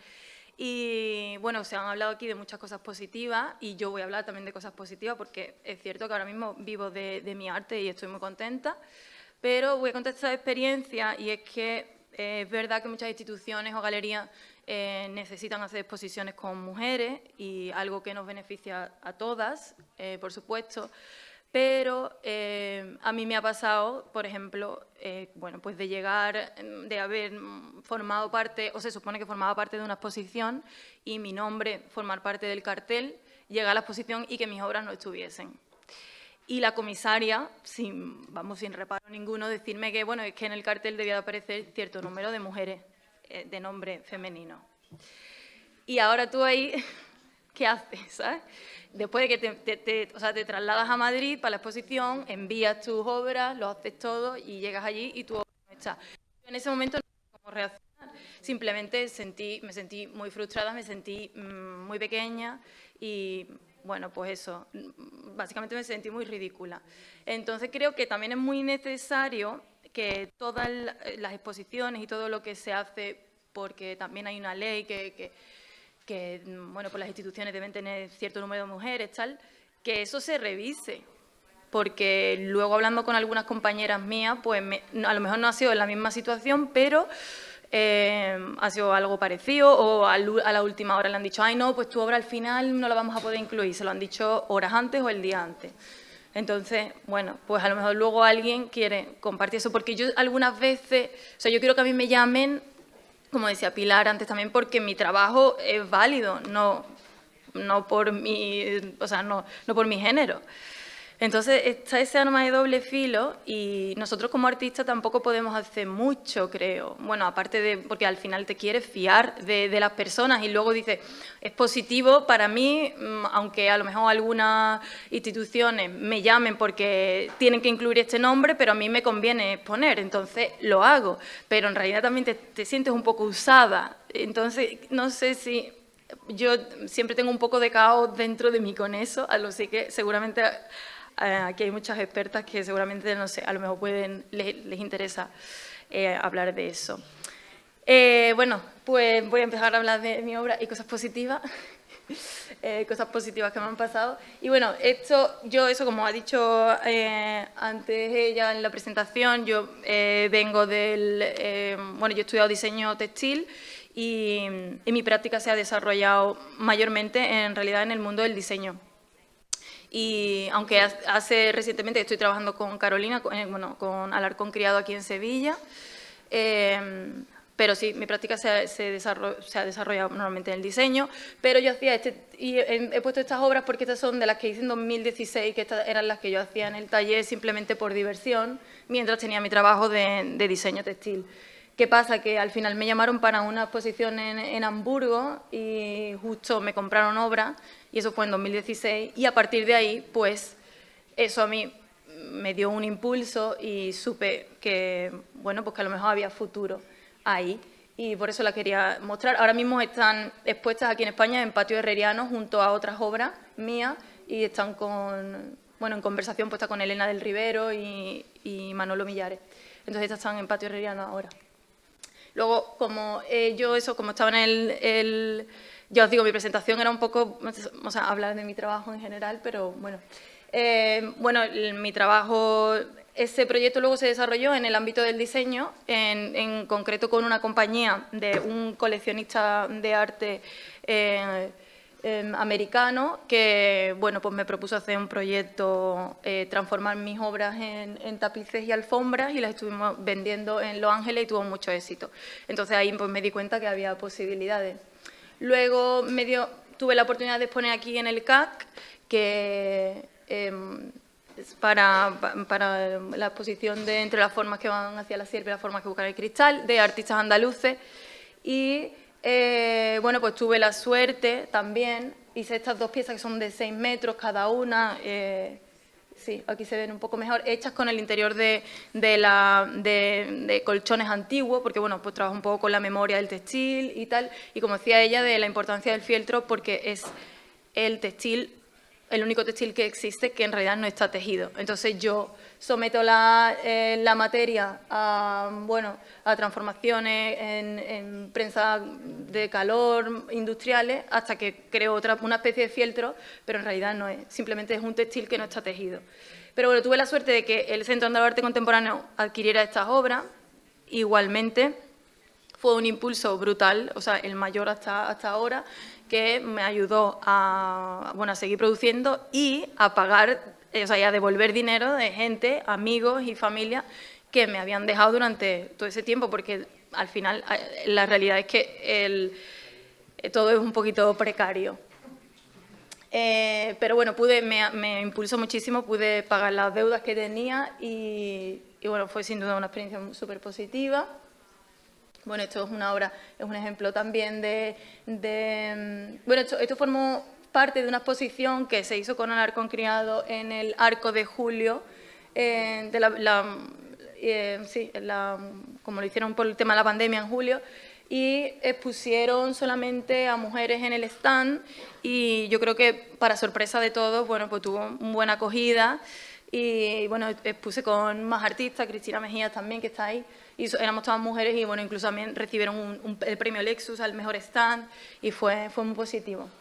Y bueno, se han hablado aquí de muchas cosas positivas y yo voy a hablar también de cosas positivas porque es cierto que ahora mismo vivo de, de mi arte y estoy muy contenta, pero voy a contar esta experiencia y es que eh, es verdad que muchas instituciones o galerías eh, necesitan hacer exposiciones con mujeres y algo que nos beneficia a todas, eh, por supuesto, pero eh, a mí me ha pasado, por ejemplo, eh, bueno, pues de llegar, de haber formado parte, o se supone que formaba parte de una exposición y mi nombre formar parte del cartel, llegar a la exposición y que mis obras no estuviesen. Y la comisaria, sin, vamos, sin reparo ninguno, decirme que, bueno, es que en el cartel debía de aparecer cierto número de mujeres eh, de nombre femenino. Y ahora tú ahí, ¿qué haces, sabes? Después de que te, te, te, o sea, te trasladas a Madrid para la exposición, envías tus obras, lo haces todo y llegas allí y tu obra no está. En ese momento no sé cómo reaccionar. Simplemente sentí, me sentí muy frustrada, me sentí mmm, muy pequeña y, bueno, pues eso, básicamente me sentí muy ridícula. Entonces creo que también es muy necesario que todas las exposiciones y todo lo que se hace, porque también hay una ley que... que que bueno, pues las instituciones deben tener cierto número de mujeres, tal, que eso se revise. Porque luego hablando con algunas compañeras mías, pues me, a lo mejor no ha sido en la misma situación, pero eh, ha sido algo parecido o a, a la última hora le han dicho, ay no, pues tu obra al final no la vamos a poder incluir, se lo han dicho horas antes o el día antes. Entonces, bueno, pues a lo mejor luego alguien quiere compartir eso, porque yo algunas veces, o sea, yo quiero que a mí me llamen, como decía Pilar antes también, porque mi trabajo es válido, no, no, por, mi, o sea, no, no por mi género. Entonces, está ese arma de doble filo y nosotros como artistas tampoco podemos hacer mucho, creo. Bueno, aparte de, porque al final te quieres fiar de, de las personas y luego dices, es positivo para mí, aunque a lo mejor algunas instituciones me llamen porque tienen que incluir este nombre, pero a mí me conviene exponer, entonces lo hago. Pero en realidad también te, te sientes un poco usada. Entonces, no sé si... Yo siempre tengo un poco de caos dentro de mí con eso, así que seguramente... Aquí hay muchas expertas que seguramente, no sé, a lo mejor pueden, les, les interesa eh, hablar de eso. Eh, bueno, pues voy a empezar a hablar de mi obra y cosas positivas, eh, cosas positivas que me han pasado. Y bueno, esto, yo eso como ha dicho eh, antes ella en la presentación, yo eh, vengo del, eh, bueno, yo he estudiado diseño textil y, y mi práctica se ha desarrollado mayormente en realidad en el mundo del diseño. Y aunque hace recientemente estoy trabajando con Carolina, con, bueno, con Alarcón Criado aquí en Sevilla, eh, pero sí, mi práctica se, se, desarrolla, se ha desarrollado normalmente en el diseño, pero yo hacía este, y he, he puesto estas obras porque estas son de las que hice en dos mil dieciséis, que estas eran las que yo hacía en el taller simplemente por diversión, mientras tenía mi trabajo de, de diseño textil. ¿Qué pasa? Que al final me llamaron para una exposición en, en Hamburgo y justo me compraron obras y eso fue en dos mil dieciséis y a partir de ahí, pues, eso a mí me dio un impulso y supe que, bueno, pues que a lo mejor había futuro ahí y por eso la quería mostrar. Ahora mismo están expuestas aquí en España en Patio Herreriano junto a otras obras mías y están con, bueno, en conversación puesta con Elena del Rivero y, y Manolo Millares. Entonces estas están en Patio Herreriano ahora. Luego, como eh, yo eso, como estaba en el, el... Ya os digo, mi presentación era un poco, o sea, hablar de mi trabajo en general, pero bueno. Eh, bueno, el, mi trabajo, ese proyecto luego se desarrolló en el ámbito del diseño, en, en concreto con una compañía de un coleccionista de arte eh, eh, americano que, bueno, pues me propuso hacer un proyecto, eh, transformar mis obras en, en tapices y alfombras, y las estuvimos vendiendo en Los Ángeles y tuvo mucho éxito. Entonces ahí pues, me di cuenta que había posibilidades. Luego me dio, tuve la oportunidad de exponer aquí en el C A C, que eh, es para, para la exposición de Entre las formas que van hacia la sierpe y las formas que buscan el cristal, de artistas andaluces. Y eh, bueno, pues tuve la suerte también, hice estas dos piezas que son de seis metros cada una, eh, sí, aquí se ven un poco mejor, hechas con el interior de, de, la, de, de colchones antiguos, porque bueno, pues trabajo un poco con la memoria del textil y tal, y como decía ella, de la importancia del fieltro, porque es el textil, el único textil que existe que en realidad no está tejido. Entonces yo someto la, eh, la materia a, bueno, a transformaciones en, en prensa de calor industriales hasta que creo otra, una especie de fieltro, pero en realidad no es, simplemente es un textil que no está tejido. Pero bueno, tuve la suerte de que el Centro Andaluz de Arte Contemporáneo adquiriera estas obras. Igualmente fue un impulso brutal, o sea, el mayor hasta, hasta ahora, que me ayudó a, bueno, a seguir produciendo y a pagar, o sea, y a devolver dinero de gente, amigos y familia que me habían dejado durante todo ese tiempo, porque al final la realidad es que el, todo es un poquito precario. Eh, pero bueno, pude, me, me impulsó muchísimo, pude pagar las deudas que tenía y, y bueno, fue sin duda una experiencia súper positiva. Bueno, esto es una obra, es un ejemplo también de... de bueno, esto, esto formó parte de una exposición que se hizo con el Alarcón Criado en el Arco de Julio, eh, de la, la, eh, sí, la, como lo hicieron por el tema de la pandemia en julio, y expusieron solamente a mujeres en el stand, y yo creo que para sorpresa de todos, bueno, pues tuvo una buena acogida, y bueno, expuse con más artistas, Cristina Mejías también, que está ahí, y éramos todas mujeres y bueno, incluso también recibieron un, un, el premio Lexus al mejor stand y fue, fue muy positivo.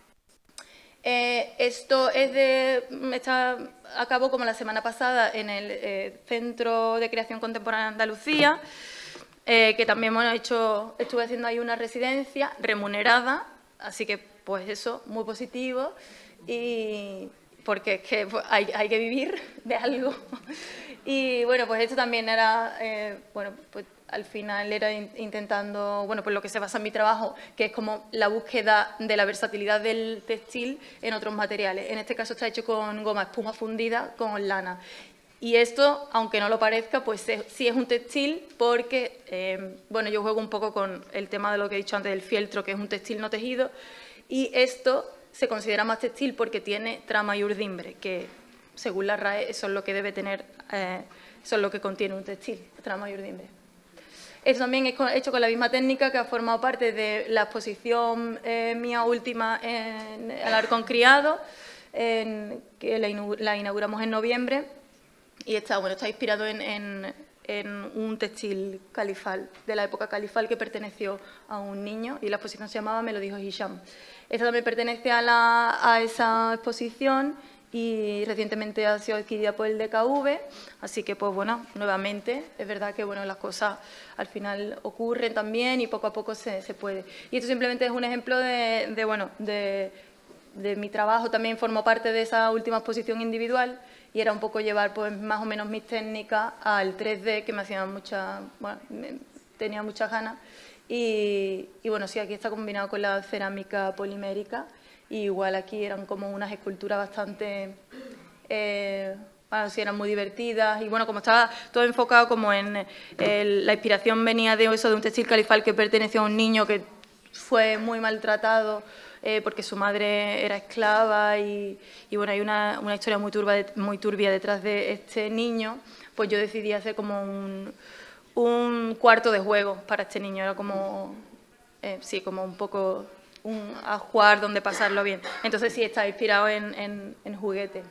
Eh, esto es de, está, acabó como la semana pasada en el eh, Centro de Creación Contemporánea de Andalucía, eh, que también bueno, he hecho, estuve haciendo ahí una residencia remunerada, así que pues eso, muy positivo, y porque es que pues, hay, hay que vivir de algo. Y bueno, pues esto también era, eh, bueno, pues al final era in, intentando, bueno, pues lo que se basa en mi trabajo, que es como la búsqueda de la versatilidad del textil en otros materiales. En este caso está hecho con goma espuma fundida con lana. Y esto, aunque no lo parezca, pues es, sí es un textil porque, eh, bueno, yo juego un poco con el tema de lo que he dicho antes del fieltro, que es un textil no tejido, y esto se considera más textil porque tiene trama y urdimbre, que según la R A E eso es lo que debe tener, eh, eso es lo que contiene un textil, trama y urdimbre. Esto también es hecho con la misma técnica que ha formado parte de la exposición eh, mía última en el Alarcón Criado, en, que la, la inauguramos en noviembre, y está, bueno, está inspirado en, en, en un textil califal, de la época califal, que perteneció a un niño, y la exposición se llamaba Me lo dijo Hisham. Esta también pertenece a, la, a esa exposición y recientemente ha sido adquirida por el D K V, así que pues bueno, nuevamente es verdad que bueno, las cosas al final ocurren también y poco a poco se, se puede. Y esto simplemente es un ejemplo de, de bueno, de, de mi trabajo, también formó parte de esa última exposición individual y era un poco llevar pues más o menos mis técnicas al tres D, que me hacían mucha, bueno, tenía muchas ganas. Y, y bueno, sí, aquí está combinado con la cerámica polimérica. Y igual aquí eran como unas esculturas bastante, eh, bueno, sí, eran muy divertidas. Y bueno, como estaba todo enfocado como en el, la inspiración venía de eso, de un textil califal que perteneció a un niño que fue muy maltratado eh, porque su madre era esclava y, y bueno, hay una, una historia muy turbia, muy turbia detrás de este niño, pues yo decidí hacer como un, un cuarto de juego para este niño. Era como, eh, sí, como un poco... Un, a jugar donde pasarlo bien. Entonces sí, está inspirado en, en, en juguete.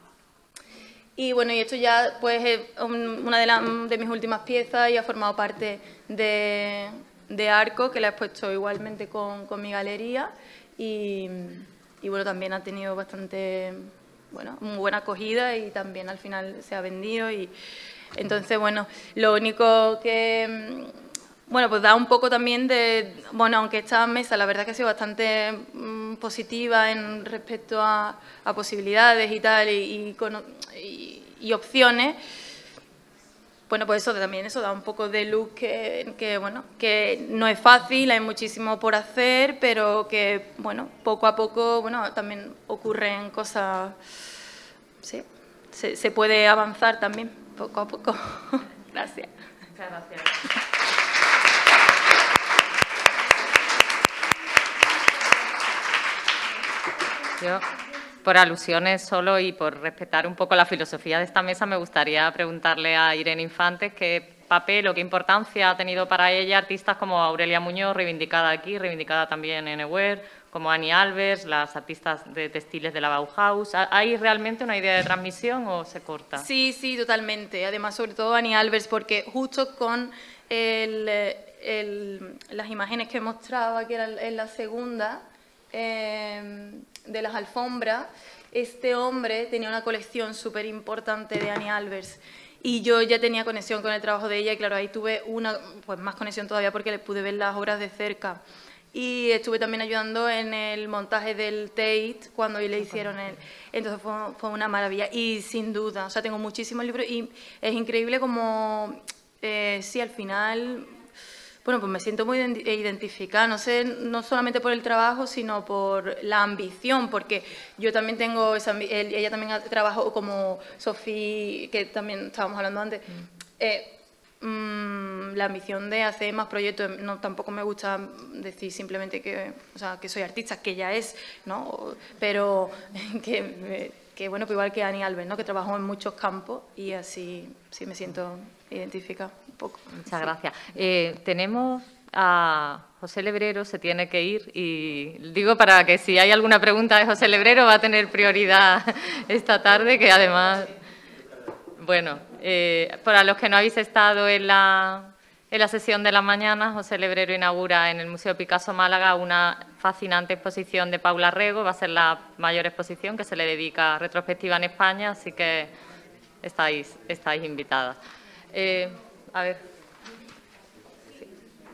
Y bueno, y esto ya pues es un, una de, la, de mis últimas piezas y ha formado parte de, de Arco, que la he puesto igualmente con, con mi galería y, y bueno, también ha tenido bastante, bueno, muy buena acogida y también al final se ha vendido y entonces bueno, lo único que... bueno, pues da un poco también de, bueno, aunque esta mesa la verdad que ha sido bastante mmm, positiva en respecto a, a posibilidades y tal, y, y, y, y opciones, bueno, pues eso también eso da un poco de luz que, que, bueno, que no es fácil, hay muchísimo por hacer, pero que, bueno, poco a poco, bueno, también ocurren cosas, sí, se, se puede avanzar también, poco a poco. Gracias. Muchas gracias. Yo, por alusiones solo y por respetar un poco la filosofía de esta mesa, me gustaría preguntarle a Irene Infantes qué papel o qué importancia ha tenido para ella artistas como Aurelia Muñoz, reivindicada aquí, reivindicada también en Ewer, como Annie Albers, las artistas de textiles de la Bauhaus. ¿Hay realmente una idea de transmisión o se corta? Sí, sí, totalmente. Además, sobre todo Annie Albers, porque justo con el, el, las imágenes que mostraba, que era en la segunda, eh, de las alfombras, este hombre tenía una colección súper importante de Annie Albers y yo ya tenía conexión con el trabajo de ella y claro, ahí tuve una, pues más conexión todavía porque le pude ver las obras de cerca y estuve también ayudando en el montaje del Tate cuando le hicieron el, entonces fue, fue una maravilla y sin duda, o sea, tengo muchísimos libros y es increíble como, eh, sí, al final... Bueno, pues me siento muy identificada, no sé, no solamente por el trabajo, sino por la ambición, porque yo también tengo esa ambición, ella también trabajó como Sofía, que también estábamos hablando antes, eh, mmm, la ambición de hacer más proyectos, no, tampoco me gusta decir simplemente que, o sea, que soy artista, que ya es, ¿no? Pero que, que bueno, pues igual que Annie Albers, ¿no? Que trabajó en muchos campos y así sí me siento identificada. Poco. Muchas gracias. Eh, tenemos a José Lebrero, se tiene que ir y digo para que si hay alguna pregunta de José Lebrero va a tener prioridad esta tarde, que además, bueno, eh, para los que no habéis estado en la, en la sesión de la mañana, José Lebrero inaugura en el Museo Picasso Málaga una fascinante exposición de Paula Rego, va a ser la mayor exposición que se le dedica a retrospectiva en España, así que estáis, estáis invitadas. Eh, A ver. Sí.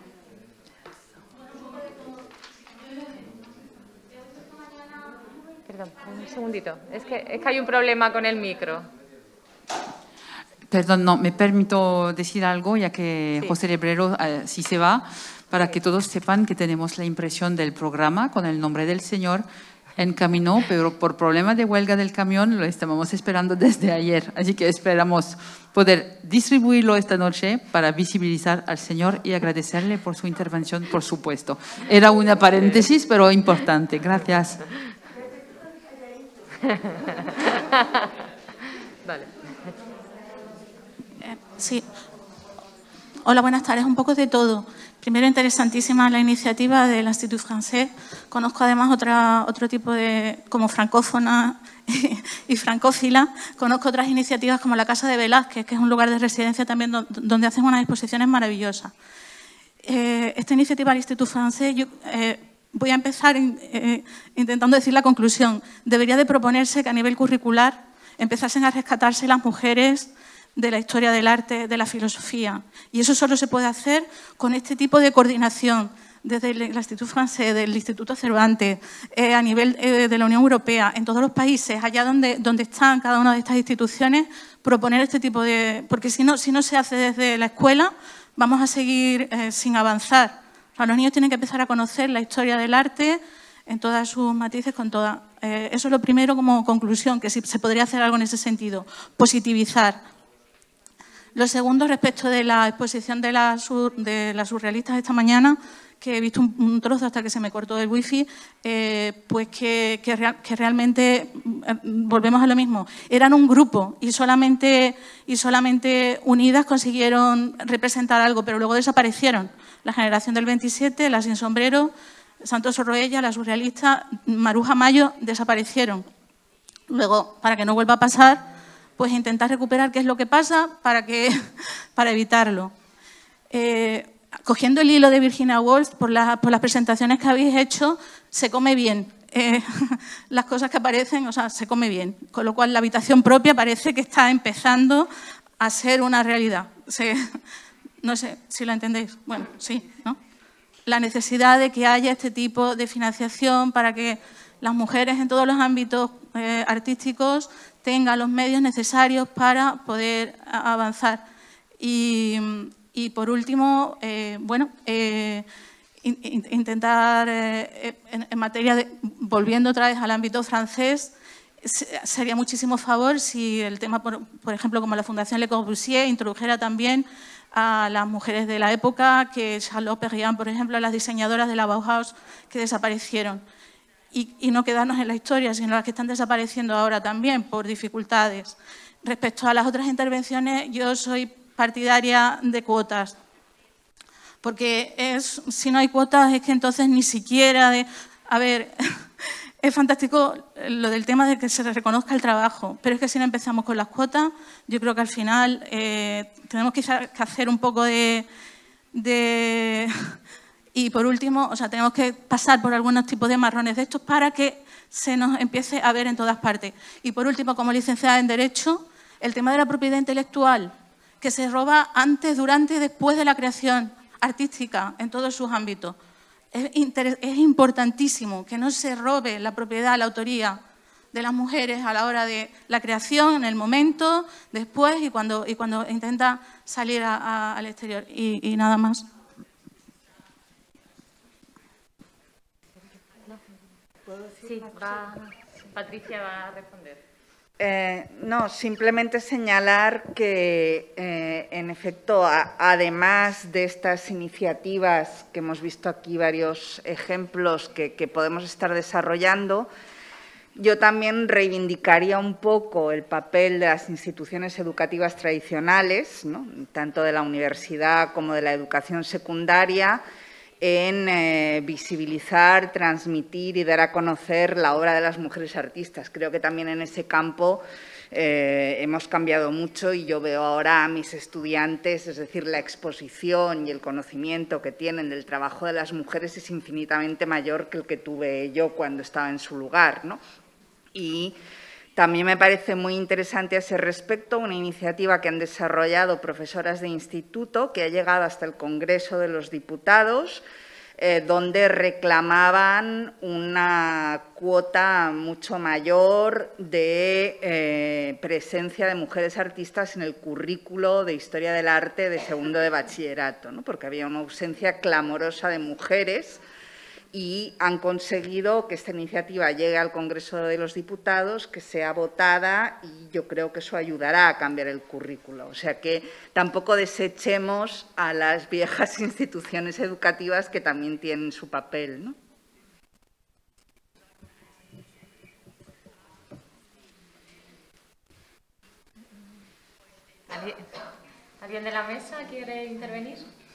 Perdón, un segundito. Es que, es que hay un problema con el micro. Perdón, no, me permito decir algo, ya que sí. José Lebrero eh, sí se va, para sí. que todos sepan que tenemos la impresión del programa con el nombre del señor en camino, pero por problema de huelga del camión lo estábamos esperando desde ayer. Así que esperamos poder distribuirlo esta noche para visibilizar al señor y agradecerle por su intervención, por supuesto. Era una paréntesis, pero importante. Gracias. Vale. Sí. Hola, buenas tardes. Un poco de todo. Primero, interesantísima la iniciativa del Institut Français. Conozco además otra, otro tipo de, como francófona y francófila, conozco otras iniciativas como la Casa de Velázquez, que es un lugar de residencia también donde hacen unas exposiciones maravillosas. Eh, esta iniciativa del Institut Français, yo eh, voy a empezar eh, intentando decir la conclusión. Debería de proponerse que a nivel curricular empezasen a rescatarse las mujeres de la historia del arte, de la filosofía. Y eso solo se puede hacer con este tipo de coordinación desde el Institut Français, del Instituto Cervantes, eh, a nivel eh, de la Unión Europea, en todos los países, allá donde, donde están cada una de estas instituciones, proponer este tipo de... Porque si no, si no se hace desde la escuela, vamos a seguir eh, sin avanzar. O sea, los niños tienen que empezar a conocer la historia del arte en todas sus matices, con toda... Eh, eso es lo primero como conclusión, que sí, se podría hacer algo en ese sentido, positivizar. Lo segundo, respecto de la exposición de, la sur, de las surrealistas esta mañana, que he visto un, un trozo hasta que se me cortó el wifi, eh, pues que, que, real, que realmente, eh, volvemos a lo mismo, eran un grupo y solamente, y solamente unidas consiguieron representar algo, pero luego desaparecieron. La generación del veintisiete, la Sin Sombrero, Santos Orroella, la surrealista, Maruja Mayo, desaparecieron. Luego, para que no vuelva a pasar, pues intentar recuperar qué es lo que pasa para, que, para evitarlo. Eh, cogiendo el hilo de Virginia Woolf, por, la, por las presentaciones que habéis hecho, se come bien. Eh, las cosas que aparecen, o sea, se come bien. Con lo cual, la habitación propia parece que está empezando a ser una realidad. Se, No sé si lo entendéis. Bueno, sí, ¿no? La necesidad de que haya este tipo de financiación para que las mujeres en todos los ámbitos eh, artísticos tengan los medios necesarios para poder avanzar. Y, y por último, eh, bueno, eh, in, in, intentar, eh, en, en materia de, volviendo otra vez al ámbito francés, sería muchísimo favor si el tema, por, por ejemplo, como la Fundación Le Corbusier, introdujera también a las mujeres de la época, que Charlotte Perriand, por ejemplo, las diseñadoras de la Bauhaus que desaparecieron. Y, y no quedarnos en la historia, sino las que están desapareciendo ahora también por dificultades. Respecto a las otras intervenciones, yo soy partidaria de cuotas, porque es, si no hay cuotas es que entonces ni siquiera de... A ver, es fantástico lo del tema de que se reconozca el trabajo, pero es que si no empezamos con las cuotas, yo creo que al final eh, tenemos que hacer un poco de... de Y, por último, o sea, tenemos que pasar por algunos tipos de marrones de estos para que se nos empiece a ver en todas partes. Y, por último, como licenciada en Derecho, el tema de la propiedad intelectual, que se roba antes, durante y después de la creación artística en todos sus ámbitos. Es, es importantísimo que no se robe la propiedad, la autoría de las mujeres a la hora de la creación, en el momento, después y cuando, y cuando intenta salir a, a, al exterior. Y, y nada más. Sí, va, Patricia va a responder. Eh, no, simplemente señalar que, eh, en efecto, a, además de estas iniciativas que hemos visto aquí, varios ejemplos que, que podemos estar desarrollando, yo también reivindicaría un poco el papel de las instituciones educativas tradicionales, ¿no?, tanto de la universidad como de la educación secundaria, en eh, visibilizar, transmitir y dar a conocer la obra de las mujeres artistas. Creo que también en ese campo eh, hemos cambiado mucho y yo veo ahora a mis estudiantes, es decir, la exposición y el conocimiento que tienen del trabajo de las mujeres es infinitamente mayor que el que tuve yo cuando estaba en su lugar, ¿no? Y también me parece muy interesante a ese respecto una iniciativa que han desarrollado profesoras de instituto que ha llegado hasta el Congreso de los Diputados, eh, donde reclamaban una cuota mucho mayor de eh, presencia de mujeres artistas en el currículo de Historia del Arte de segundo de bachillerato, ¿no?, porque había una ausencia clamorosa de mujeres. Y han conseguido que esta iniciativa llegue al Congreso de los Diputados, que sea votada y yo creo que eso ayudará a cambiar el currículo. O sea que tampoco desechemos a las viejas instituciones educativas que también tienen su papel, ¿no? ¿Alguien de la mesa quiere intervenir?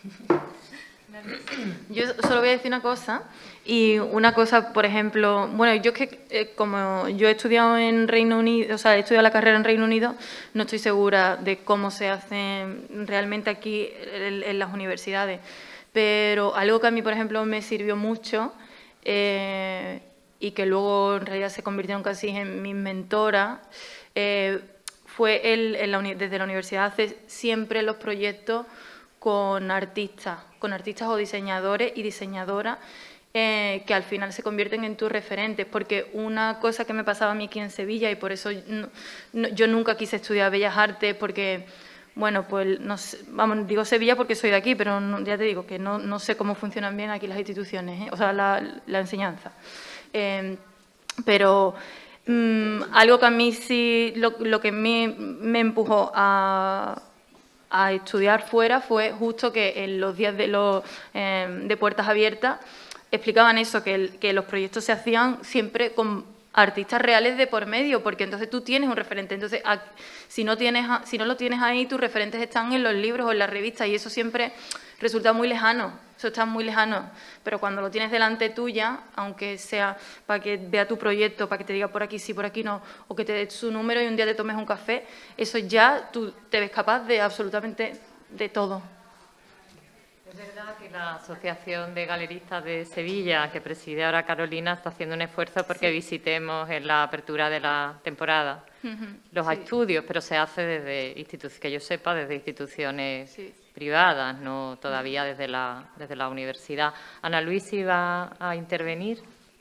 Yo solo voy a decir una cosa, y una cosa, por ejemplo, bueno, yo es que eh, como yo he estudiado en Reino Unido, o sea, he estudiado la carrera en Reino Unido, no estoy segura de cómo se hace realmente aquí en, en las universidades, pero algo que a mí, por ejemplo, me sirvió mucho eh, y que luego en realidad se convirtieron casi en mi mentora, eh, fue el, en la, desde la universidad hacer siempre los proyectos con artistas, con artistas o diseñadores y diseñadoras eh, que al final se convierten en tus referentes, porque una cosa que me pasaba a mí aquí en Sevilla, y por eso no, no, yo nunca quise estudiar Bellas Artes, porque, bueno, pues, no sé, vamos, digo Sevilla porque soy de aquí, pero no, ya te digo que no, no sé cómo funcionan bien aquí las instituciones, ¿eh? O sea, la, la enseñanza. Eh, pero mmm, algo que a mí sí, lo, lo que me, me empujó a... a estudiar fuera fue justo que en los días de, los, eh, de puertas abiertas explicaban eso, que, el, que los proyectos se hacían siempre con artistas reales de por medio, porque entonces tú tienes un referente. Entonces, a, si, no tienes, si no lo tienes ahí, tus referentes están en los libros o en las revistas y eso siempre resulta muy lejano, eso está muy lejano. Pero cuando lo tienes delante tuya, aunque sea para que vea tu proyecto, para que te diga por aquí sí, por aquí no, o que te dé su número y un día te tomes un café, eso ya tú te ves capaz de absolutamente de todo. Es verdad que la Asociación de Galeristas de Sevilla, que preside ahora Carolina, está haciendo un esfuerzo porque sí. visitemos en la apertura de la temporada uh-huh. los sí. estudios, pero se hace desde instituciones, que yo sepa, desde instituciones sí. privadas, no todavía desde la, desde la universidad. Ana Luis iba a intervenir.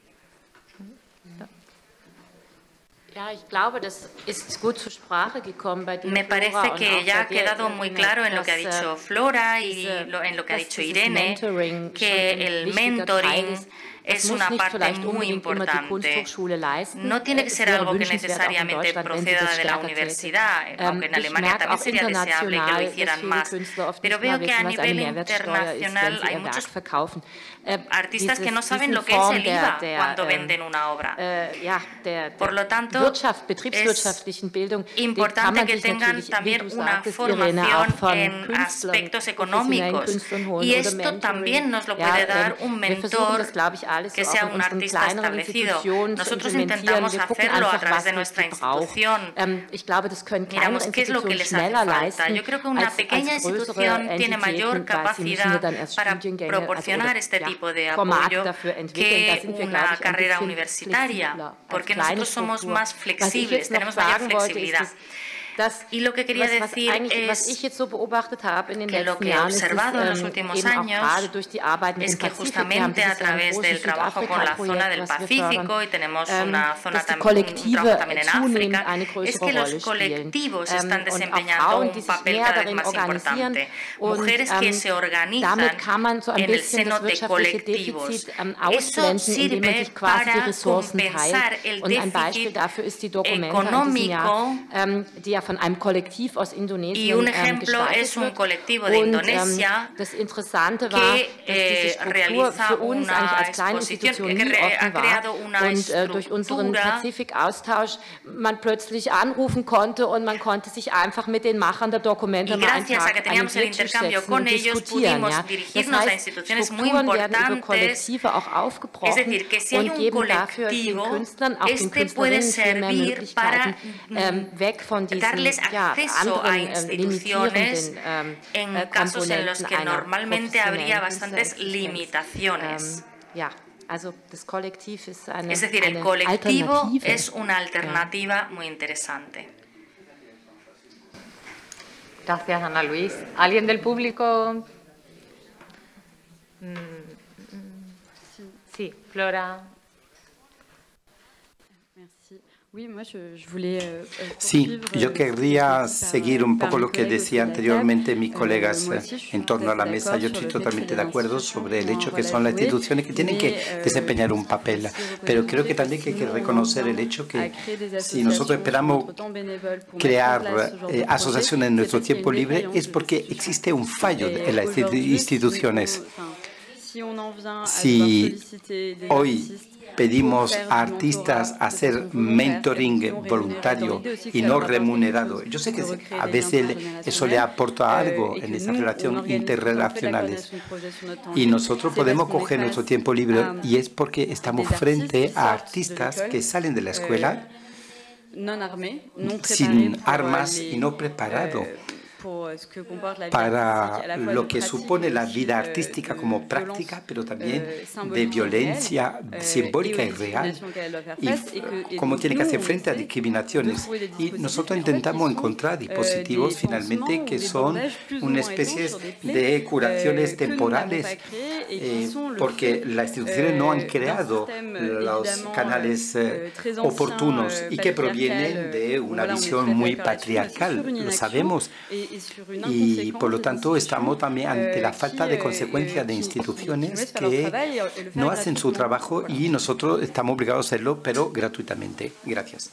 Me parece que ya ha quedado muy claro en lo que ha dicho Flora y lo, en lo que ha dicho Irene, que el mentoring es una parte muy importante. No tiene que ser algo que necesariamente proceda de la universidad, aunque en Alemania también sería deseable que lo hicieran más. Pero veo que a nivel internacional hay muchos artistas que no saben lo que es el I V A cuando venden una obra. Por lo tanto, es importante que tengan también una formación en aspectos económicos. Y esto también nos lo puede dar un mentor que sea un artista establecido. Nosotros intentamos hacerlo a través de nuestra institución. Miramos qué es lo que les hace falta. Yo creo que una pequeña institución tiene mayor capacidad para proporcionar este tipo de apoyo que una carrera universitaria, porque nosotros somos más flexibles, tenemos mayor flexibilidad. Y lo que quería decir es que lo que he observado en los últimos años es que justamente a través del trabajo con la zona del Pacífico, y tenemos una zona también, un trabajo también en África, es que los colectivos están desempeñando un papel cada vez más importante. Mujeres que se organizan en el seno de colectivos. Eso sirve para compensar el déficit económico. Y un ejemplo es un colectivo de Indonesia que eh, realiza una exposición, que re ha creado una estructura. Y gracias a que teníamos el intercambio con ellos, pudimos dirigirnos a instituciones muy importantes. Es decir, que si hay un colectivo, este puede servir para darles acceso a instituciones en casos en los que normalmente habría bastantes limitaciones. Es decir, el colectivo es una alternativa muy interesante. Gracias, Ana Luis. ¿Alguien del público? Sí, Flora. Sí, yo querría seguir un poco lo que decía anteriormente mis colegas en torno a la mesa. Yo estoy totalmente de acuerdo sobre el hecho que son las instituciones que tienen que desempeñar un papel, pero creo que también hay que reconocer el hecho que si nosotros esperamos crear eh, asociaciones en nuestro tiempo libre es porque existe un fallo en las instituciones. Si hoy pedimos a artistas hacer mentoring voluntario y no remunerado, yo sé que a veces eso le aporta algo en esas relaciones interrelacionales y nosotros podemos coger nuestro tiempo libre y es porque estamos frente a artistas que salen de la escuela sin armas y no preparados para lo que supone la vida artística como práctica, pero también de violencia simbólica y real, y cómo tiene que hacer frente a discriminaciones. Y nosotros intentamos encontrar dispositivos finalmente que son una especie de curaciones temporales, eh, porque las instituciones no han creado los canales eh, oportunos y que provienen de una visión muy patriarcal, lo sabemos. Y por lo tanto estamos también ante la falta de consecuencia de instituciones que no hacen su trabajo y nosotros estamos obligados a hacerlo, pero gratuitamente. Gracias.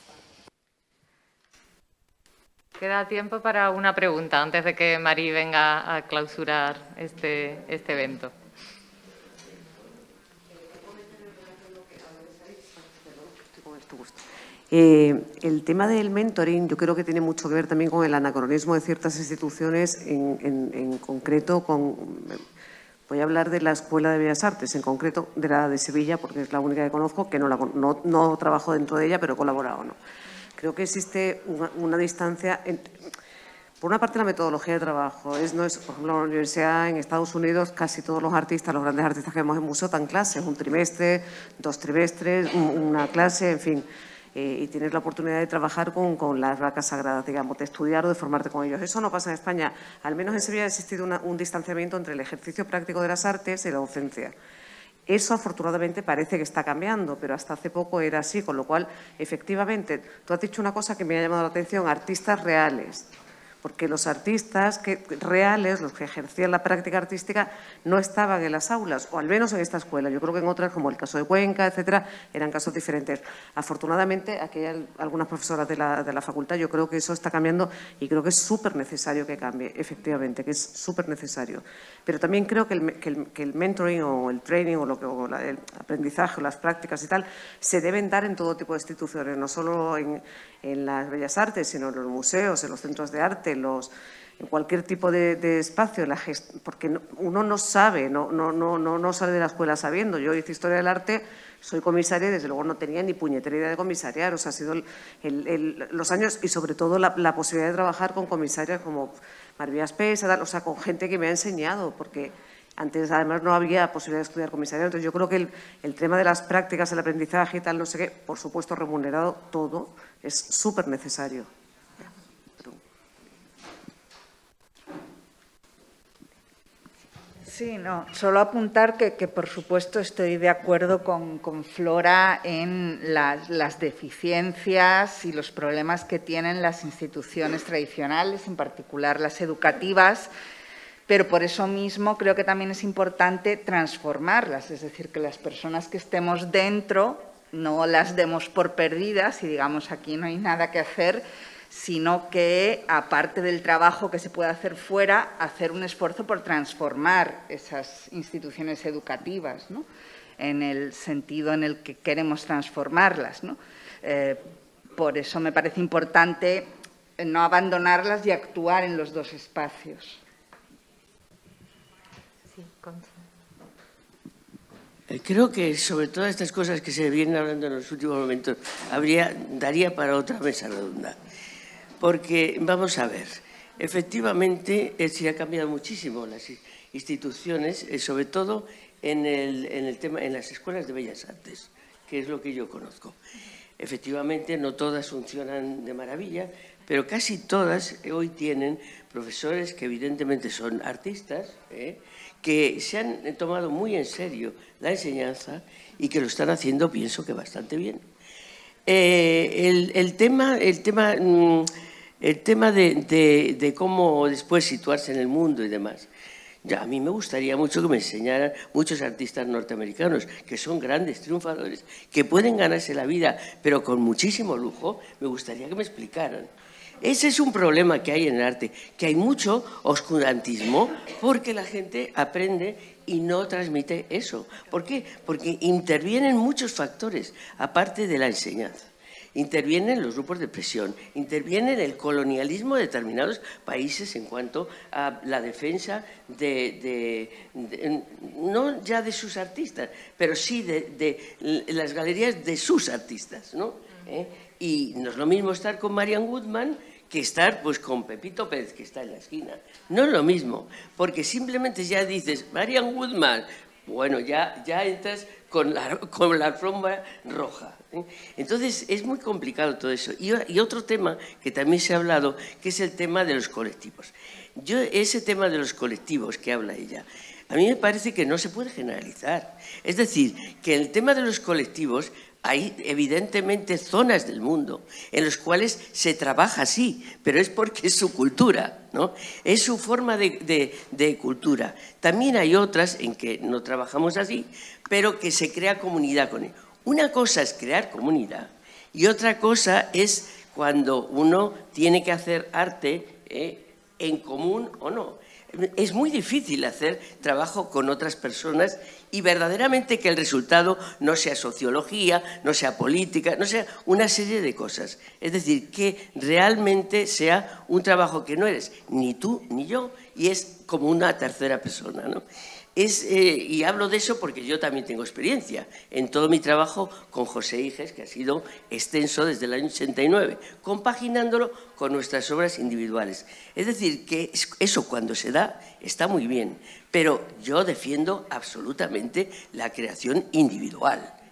Queda tiempo para una pregunta antes de que Mari venga a clausurar este, este evento. Eh, el tema del mentoring yo creo que tiene mucho que ver también con el anacronismo de ciertas instituciones, en, en, en concreto con... Voy a hablar de la Escuela de Bellas Artes, en concreto de la de Sevilla, porque es la única que conozco, que no, la, no, no trabajo dentro de ella, pero he colaborado. ¿No? Creo que existe una, una distancia... Entre, por una parte, la metodología de trabajo. Es, no es, por ejemplo, en la universidad en Estados Unidos, casi todos los artistas, los grandes artistas que vemos en museo, dan clases, un trimestre, dos trimestres, un, una clase, en fin. eh, y tienes la oportunidad de trabajar con, con las vacas sagradas, digamos, de estudiar o de formarte con ellos. Eso no pasa en España. Al menos en Sevilla ha existido una, un distanciamiento entre el ejercicio práctico de las artes y la docencia. Eso, afortunadamente, parece que está cambiando, pero hasta hace poco era así, con lo cual, efectivamente, tú has dicho una cosa que me ha llamado la atención, artistas reales. Porque los artistas que, reales, los que ejercían la práctica artística, no estaban en las aulas, o al menos en esta escuela. Yo creo que en otras, como el caso de Cuenca, etcétera, eran casos diferentes. Afortunadamente, aquí hay algunas profesoras de la, de la facultad, yo creo que eso está cambiando y creo que es súper necesario que cambie, efectivamente, que es súper necesario. Pero también creo que el, que, el, que el mentoring o el training o, lo que, o la, el aprendizaje o las prácticas y tal se deben dar en todo tipo de instituciones, no solo en, en las bellas artes, sino en los museos, en los centros de arte, en, los, en cualquier tipo de, de espacio, la gest, porque no, uno no sabe, no, no, no, no, no sale de la escuela sabiendo. Yo hice Historia del Arte, soy comisaria y desde luego no tenía ni puñetera idea de comisariar. O sea, ha sido el, el, el, los años y sobre todo la, la posibilidad de trabajar con comisarias como María Espesa, o sea, con gente que me ha enseñado, porque antes además no había posibilidad de estudiar comisariado. Entonces yo creo que el, el tema de las prácticas, el aprendizaje y tal, no sé qué, por supuesto remunerado todo, es súper necesario. Sí, no, solo apuntar que, que por supuesto estoy de acuerdo con, con Flora en las, las deficiencias y los problemas que tienen las instituciones tradicionales, en particular las educativas, pero por eso mismo creo que también es importante transformarlas, es decir, que las personas que estemos dentro no las demos por perdidas y digamos aquí no hay nada que hacer, sino que, aparte del trabajo que se puede hacer fuera, hacer un esfuerzo por transformar esas instituciones educativas, ¿no?, en el sentido en el que queremos transformarlas, ¿no? Eh, por eso me parece importante no abandonarlas y actuar en los dos espacios. Sí, Concha. Creo que sobre todas estas cosas que se vienen hablando en los últimos momentos, habría, daría para otra mesa redonda. Porque, vamos a ver, efectivamente eh, se ha cambiado muchísimo las instituciones, eh, sobre todo en, el, en, el tema, en las escuelas de bellas artes, que es lo que yo conozco. Efectivamente, no todas funcionan de maravilla, pero casi todas eh, hoy tienen profesores que evidentemente son artistas, eh, que se han tomado muy en serio la enseñanza y que lo están haciendo, pienso que bastante bien. Eh, el, el tema... El tema mmm, El tema de, de, de cómo después situarse en el mundo y demás. Ya, a mí me gustaría mucho que me enseñaran muchos artistas norteamericanos, que son grandes triunfadores, que pueden ganarse la vida, pero con muchísimo lujo. Me gustaría que me explicaran. Ese es un problema que hay en el arte, que hay mucho oscurantismo porque la gente aprende y no transmite eso. ¿Por qué? Porque intervienen muchos factores, aparte de la enseñanza. Intervienen los grupos de presión, interviene el colonialismo de determinados países en cuanto a la defensa de, de, de no ya de sus artistas, pero sí de, de las galerías de sus artistas, ¿no? ¿Eh? Y no es lo mismo estar con Marian Woodman que estar pues con Pepito Pérez, que está en la esquina. No es lo mismo, porque simplemente ya dices, Marian Woodman, bueno, ya, ya entras con la, con la alfombra roja. ¿eh? Entonces, es muy complicado todo eso. Y, y otro tema que también se ha hablado, que es el tema de los colectivos. Yo, ese tema de los colectivos que habla ella, a mí me parece que no se puede generalizar. Es decir, que el tema de los colectivos, hay evidentemente zonas del mundo en las cuales se trabaja así, pero es porque es su cultura, ¿no? Es su forma de, de, de cultura. También hay otras en que no trabajamos así, pero que se crea comunidad con él. Una cosa es crear comunidad y otra cosa es cuando uno tiene que hacer arte eh, en común o no. Es muy difícil hacer trabajo con otras personas y verdaderamente que el resultado no sea sociología, no sea política, no sea una serie de cosas. Es decir, que realmente sea un trabajo que no eres ni tú ni yo y es como una tercera persona, ¿no? Es, eh, y hablo de eso porque yo también tengo experiencia en todo mi trabajo con José Iges, que ha sido extenso desde el año ochenta y nueve, compaginándolo con nuestras obras individuales. Es decir, que eso cuando se da está muy bien, pero yo defiendo absolutamente la creación individual.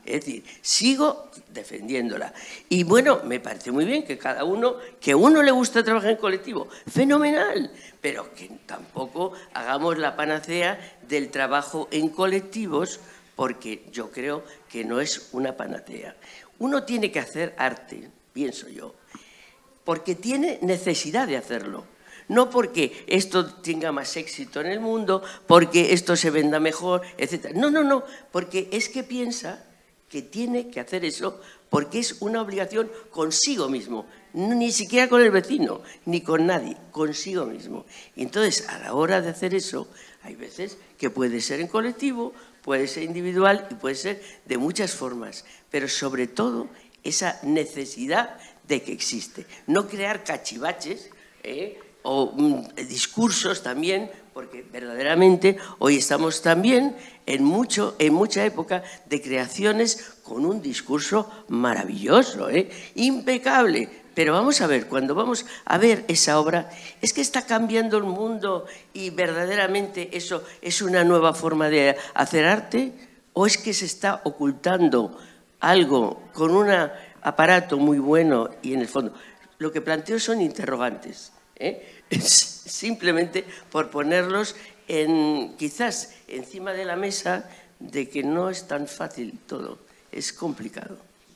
Es decir, sigo defendiéndola. Y bueno, me parece muy bien que cada uno, que a uno le gusta trabajar en colectivo, fenomenal, pero que tampoco hagamos la panacea del trabajo en colectivos, porque yo creo que no es una panacea. Uno tiene que hacer arte, pienso yo, porque tiene necesidad de hacerlo. No porque esto tenga más éxito en el mundo, porque esto se venda mejor, etcétera. No, no, no, porque es que piensa que tiene que hacer eso porque es una obligación consigo mismo, ni siquiera con el vecino, ni con nadie, consigo mismo. Y entonces, a la hora de hacer eso, hay veces que puede ser en colectivo, puede ser individual y puede ser de muchas formas, pero sobre todo esa necesidad de que existe. No crear cachivaches, ¿eh? o mm, discursos también, porque verdaderamente hoy estamos también en, mucho, en mucha época de creaciones con un discurso maravilloso, ¿eh? impecable. Pero vamos a ver, cuando vamos a ver esa obra, es que está cambiando el mundo y verdaderamente eso es una nueva forma de hacer arte, o es que se está ocultando algo con un aparato muy bueno y en el fondo. Lo que planteo son interrogantes, ¿eh? simplemente por ponerlos en, quizás encima de la mesa de que no es tan fácil todo, es complicado.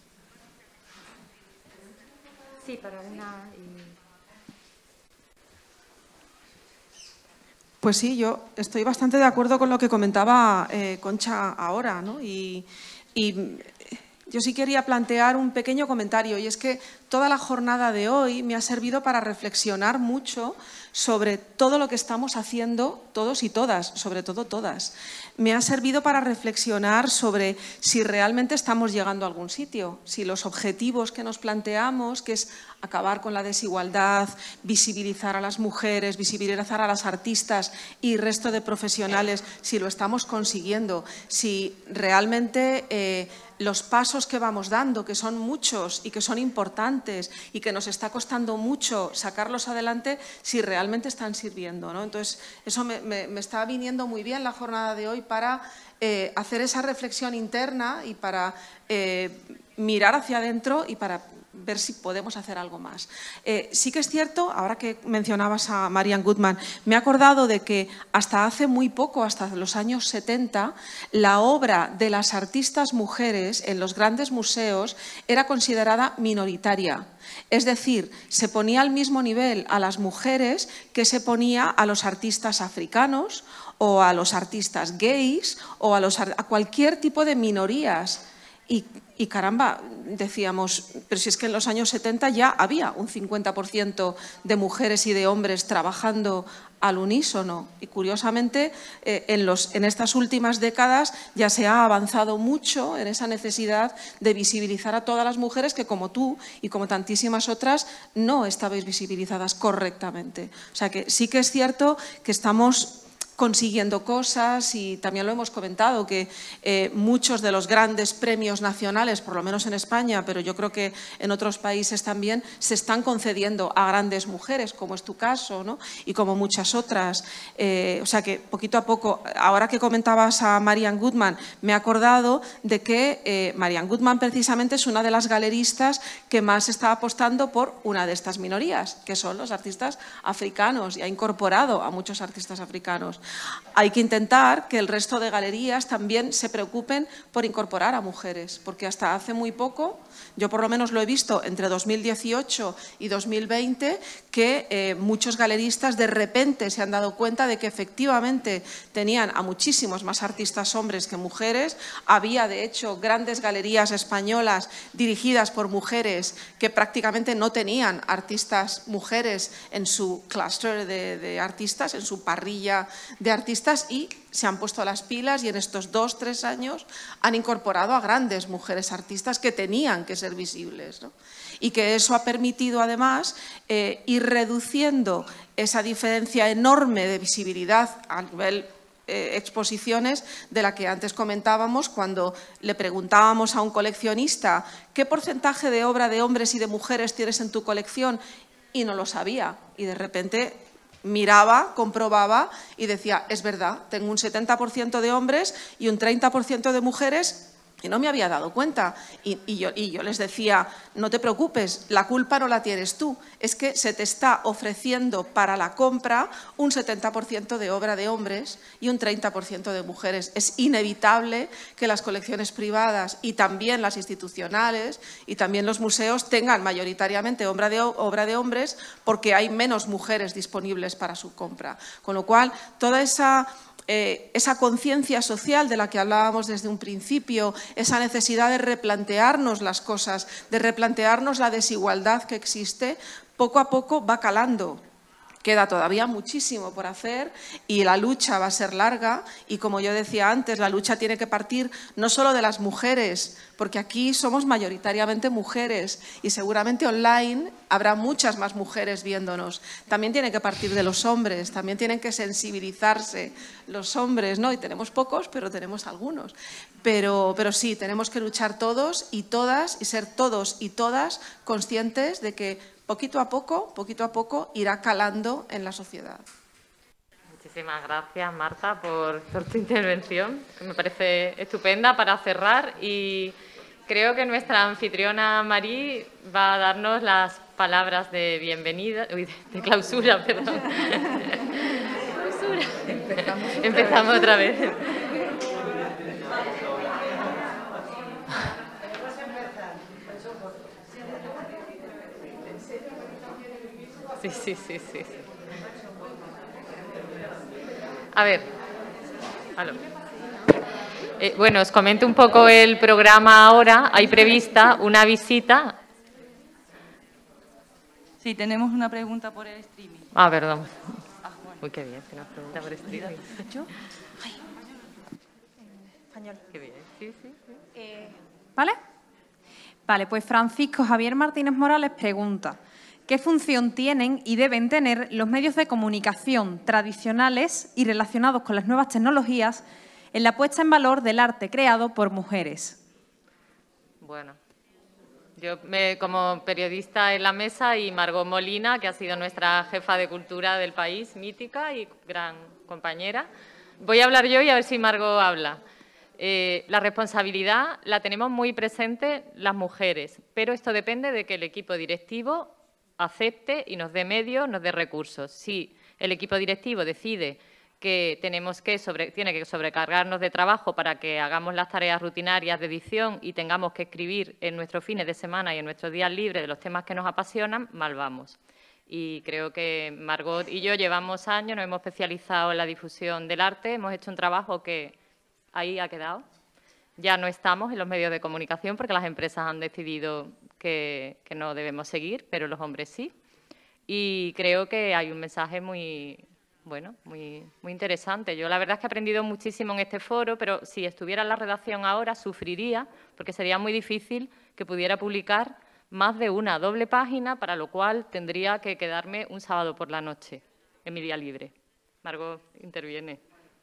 Sí, para una... Pues sí, yo estoy bastante de acuerdo con lo que comentaba eh, Concha ahora, ¿no? Y, y yo sí quería plantear un pequeño comentario, y es que toda la jornada de hoy me ha servido para reflexionar mucho sobre todo lo que estamos haciendo todos y todas, sobre todo todas. Me ha servido para reflexionar sobre si realmente estamos llegando a algún sitio, si los objetivos que nos planteamos, que es acabar con la desigualdad, visibilizar a las mujeres, visibilizar a las artistas y resto de profesionales, si lo estamos consiguiendo, si realmente eh, los pasos que vamos dando, que son muchos y que son importantes y que nos está costando mucho sacarlos adelante, si realmente están sirviendo, ¿no? Entonces, eso me, me, me está viniendo muy bien la jornada de hoy para eh, hacer esa reflexión interna y para eh, mirar hacia adentro y para ver si podemos hacer algo más. Eh, sí que es cierto, ahora que mencionabas a Marianne Goodman, me he acordado de que hasta hace muy poco, hasta los años setenta, la obra de las artistas mujeres en los grandes museos era considerada minoritaria. Es decir, se ponía al mismo nivel a las mujeres que se ponía a los artistas africanos o a los artistas gays o a, los, a cualquier tipo de minorías. Y, y caramba, decíamos, pero si es que en los años setenta ya había un cincuenta por ciento de mujeres y de hombres trabajando al unísono. Y curiosamente, eh, en, los, en estas últimas décadas ya se ha avanzado mucho en esa necesidad de visibilizar a todas las mujeres que, como tú y como tantísimas otras, no estabais visibilizadas correctamente. O sea que sí que es cierto que estamos consiguiendo cosas y también lo hemos comentado que eh, muchos de los grandes premios nacionales, por lo menos en España, pero yo creo que en otros países también, se están concediendo a grandes mujeres, como es tu caso, ¿no? Y como muchas otras. Eh, o sea que poquito a poco, ahora que comentabas a Marianne Goodman, me he acordado de que eh, Marianne Goodman precisamente es una de las galeristas que más está apostando por una de estas minorías, que son los artistas africanos, y ha incorporado a muchos artistas africanos. Hay que intentar que el resto de galerías también se preocupen por incorporar a mujeres, porque hasta hace muy poco, yo por lo menos lo he visto entre dos mil dieciocho y dos mil veinte, que eh, muchos galeristas de repente se han dado cuenta de que efectivamente tenían a muchísimos más artistas hombres que mujeres. Había, de hecho, grandes galerías españolas dirigidas por mujeres que prácticamente no tenían artistas mujeres en su clúster de, de artistas, en su parrilla de artistas, y se han puesto las pilas y en estos dos, tres años han incorporado a grandes mujeres artistas que tenían que ser visibles, ¿no? Y que eso ha permitido además eh, ir reduciendo esa diferencia enorme de visibilidad a nivel eh, exposiciones de la que antes comentábamos cuando le preguntábamos a un coleccionista ¿qué porcentaje de obra de hombres y de mujeres tienes en tu colección? Y no lo sabía, y de repente miraba, comprobaba y decía, es verdad, tengo un setenta por ciento de hombres y un treinta por ciento de mujeres Y no me había dado cuenta. Y, y, yo, y yo les decía, no te preocupes, la culpa no la tienes tú. Es que se te está ofreciendo para la compra un setenta por ciento de obra de hombres y un treinta por ciento de mujeres. Es inevitable que las colecciones privadas y también las institucionales y también los museos tengan mayoritariamente obra de, obra de hombres porque hay menos mujeres disponibles para su compra. Con lo cual, toda esa... Eh, esa conciencia social de la que hablábamos desde un principio, esa necesidad de replantearnos las cosas, de replantearnos la desigualdad que existe, poco a poco va calando. Queda todavía muchísimo por hacer y la lucha va a ser larga y, como yo decía antes, la lucha tiene que partir no solo de las mujeres, porque aquí somos mayoritariamente mujeres y seguramente online habrá muchas más mujeres viéndonos. También tiene que partir de los hombres, también tienen que sensibilizarse los hombres, ¿no? Y tenemos pocos, pero tenemos algunos. Pero, pero sí, tenemos que luchar todos y todas y ser todos y todas conscientes de que poquito a poco, poquito a poco, irá calando en la sociedad. Muchísimas gracias, Marta, por, por tu intervención, que me parece estupenda para cerrar. Y creo que nuestra anfitriona Marí va a darnos las palabras de bienvenida, uy, de, de clausura, perdón. Clausura. Empezamos otra Empezamos otra vez. Otra vez. Sí, sí, sí, sí. A ver. Aló. Eh, bueno, os comento un poco el programa ahora. Hay prevista una visita. Sí, tenemos una pregunta por el streaming. Ah, perdón. Uy, qué bien, que nos pregunta por streaming. ¿Yo? Ay. Español. Qué bien, sí, sí. sí. Eh, ¿Vale? Vale, pues Francisco Javier Martínez Morales pregunta: ¿qué función tienen y deben tener los medios de comunicación tradicionales y relacionados con las nuevas tecnologías en la puesta en valor del arte creado por mujeres? Bueno, yo me, como periodista en la mesa y Margot Molina, que ha sido nuestra jefa de cultura del país, mítica y gran compañera. Voy a hablar yo y a ver si Margot habla. Eh, la responsabilidad la tenemos muy presente las mujeres, pero esto depende de que el equipo directivo acepte y nos dé medios, nos dé recursos. Si el equipo directivo decide que tenemos que sobre, tiene que sobrecargarnos de trabajo para que hagamos las tareas rutinarias de edición y tengamos que escribir en nuestros fines de semana y en nuestros días libres de los temas que nos apasionan, mal vamos. Y creo que Margot y yo llevamos años, nos hemos especializado en la difusión del arte, hemos hecho un trabajo que ahí ha quedado. Ya no estamos en los medios de comunicación porque las empresas han decidido que, que no debemos seguir, pero los hombres sí. Y creo que hay un mensaje muy, bueno, muy, muy interesante. Yo la verdad es que he aprendido muchísimo en este foro, pero si estuviera en la redacción ahora sufriría porque sería muy difícil que pudiera publicar más de una doble página, para lo cual tendría que quedarme un sábado por la noche en mi día libre. Margot interviene.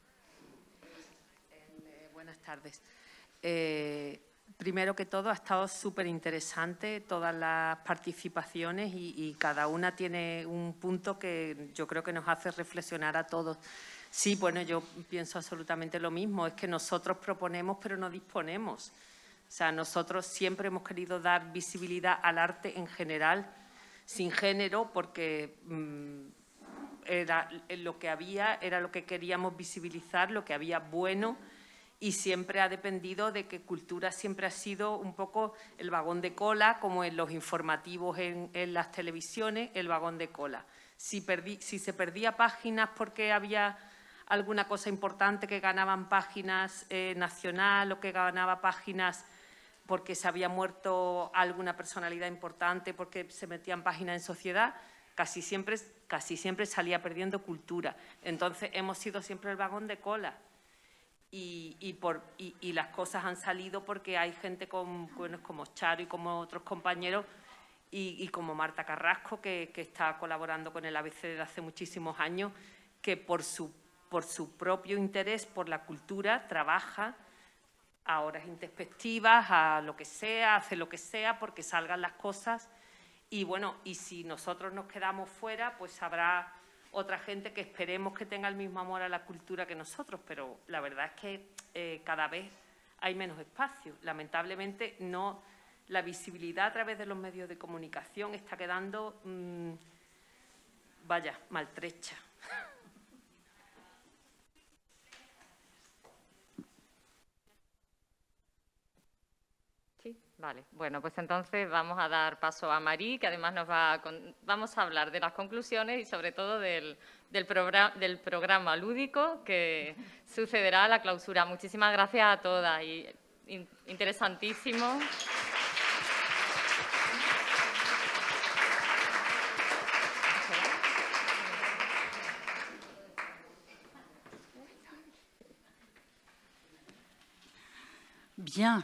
Eh, buenas tardes. Eh, primero que todo, ha estado súper interesante todas las participaciones y, y cada una tiene un punto que yo creo que nos hace reflexionar a todos. Sí, bueno, yo pienso absolutamente lo mismo, es que nosotros proponemos pero no disponemos. O sea, nosotros siempre hemos querido dar visibilidad al arte en general, sin género, porque mmm, era lo que había, era lo que queríamos visibilizar, lo que había bueno. Y siempre ha dependido de que cultura siempre ha sido un poco el vagón de cola, como en los informativos en, en las televisiones, el vagón de cola. Si, perdí, si se perdía páginas porque había alguna cosa importante, que ganaban páginas eh, nacional o que ganaba páginas porque se había muerto alguna personalidad importante, porque se metían páginas en sociedad, casi siempre, casi siempre salía perdiendo cultura. Entonces hemos sido siempre el vagón de cola. Y, y, por, y, y las cosas han salido porque hay gente con, bueno, como Charo y como otros compañeros y, y como Marta Carrasco, que, que está colaborando con el A B C desde hace muchísimos años, que por su, por su propio interés por la cultura trabaja a horas introspectivas, a lo que sea, hace lo que sea porque salgan las cosas. Y bueno, y si nosotros nos quedamos fuera, pues habrá otra gente que esperemos que tenga el mismo amor a la cultura que nosotros, pero la verdad es que eh, cada vez hay menos espacio. Lamentablemente, no, la visibilidad a través de los medios de comunicación está quedando, mmm, vaya, maltrecha. Vale, bueno, pues entonces vamos a dar paso a Marí, que además nos va a, vamos a hablar de las conclusiones y sobre todo del, del, programa, del programa lúdico que sucederá a la clausura. Muchísimas gracias a todas y in, interesantísimo. Bien.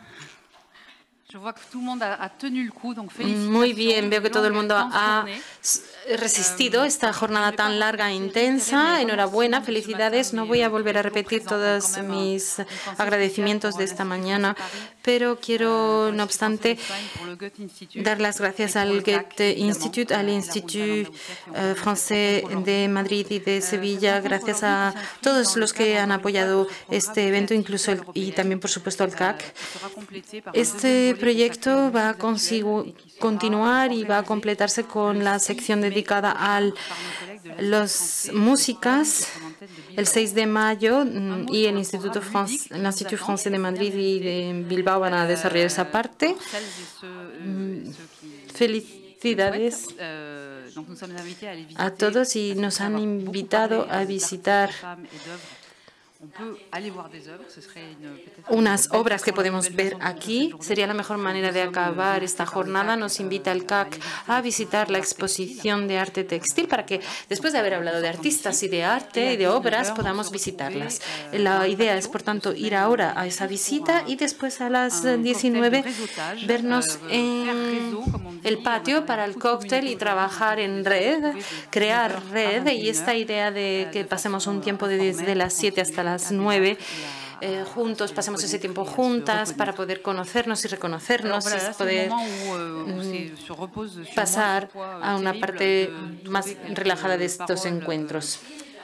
Muy bien, veo que todo el mundo ha resistido esta jornada tan larga e intensa. Enhorabuena, felicidades. No voy a volver a repetir todos mis agradecimientos de esta mañana, pero quiero, no obstante, dar las gracias al Goethe Institut, al Institut Francés de Madrid y de Sevilla, gracias a todos los que han apoyado este evento, incluso el, y también, por supuesto, al C A C. Este proyecto va a continuar y va a completarse con la sección dedicada a las músicas el seis de mayo y el Instituto France, el Institut Francés de Madrid y de Bilbao van a desarrollar esa parte. Felicidades a todos y nos han invitado a visitar unas obras que podemos ver aquí. Sería la mejor manera de acabar esta jornada. Nos invita el C A C a visitar la exposición de arte textil para que, después de haber hablado de artistas y de arte y de obras, podamos visitarlas. La idea es, por tanto, ir ahora a esa visita y después a las diecinueve vernos en el patio para el cóctel y trabajar en red, crear red. Y esta idea de que pasemos un tiempo de desde las siete hasta las nueve eh, juntos, pasemos ese tiempo juntas para poder conocernos y reconocernos y poder mm, pasar a una parte más relajada de estos encuentros.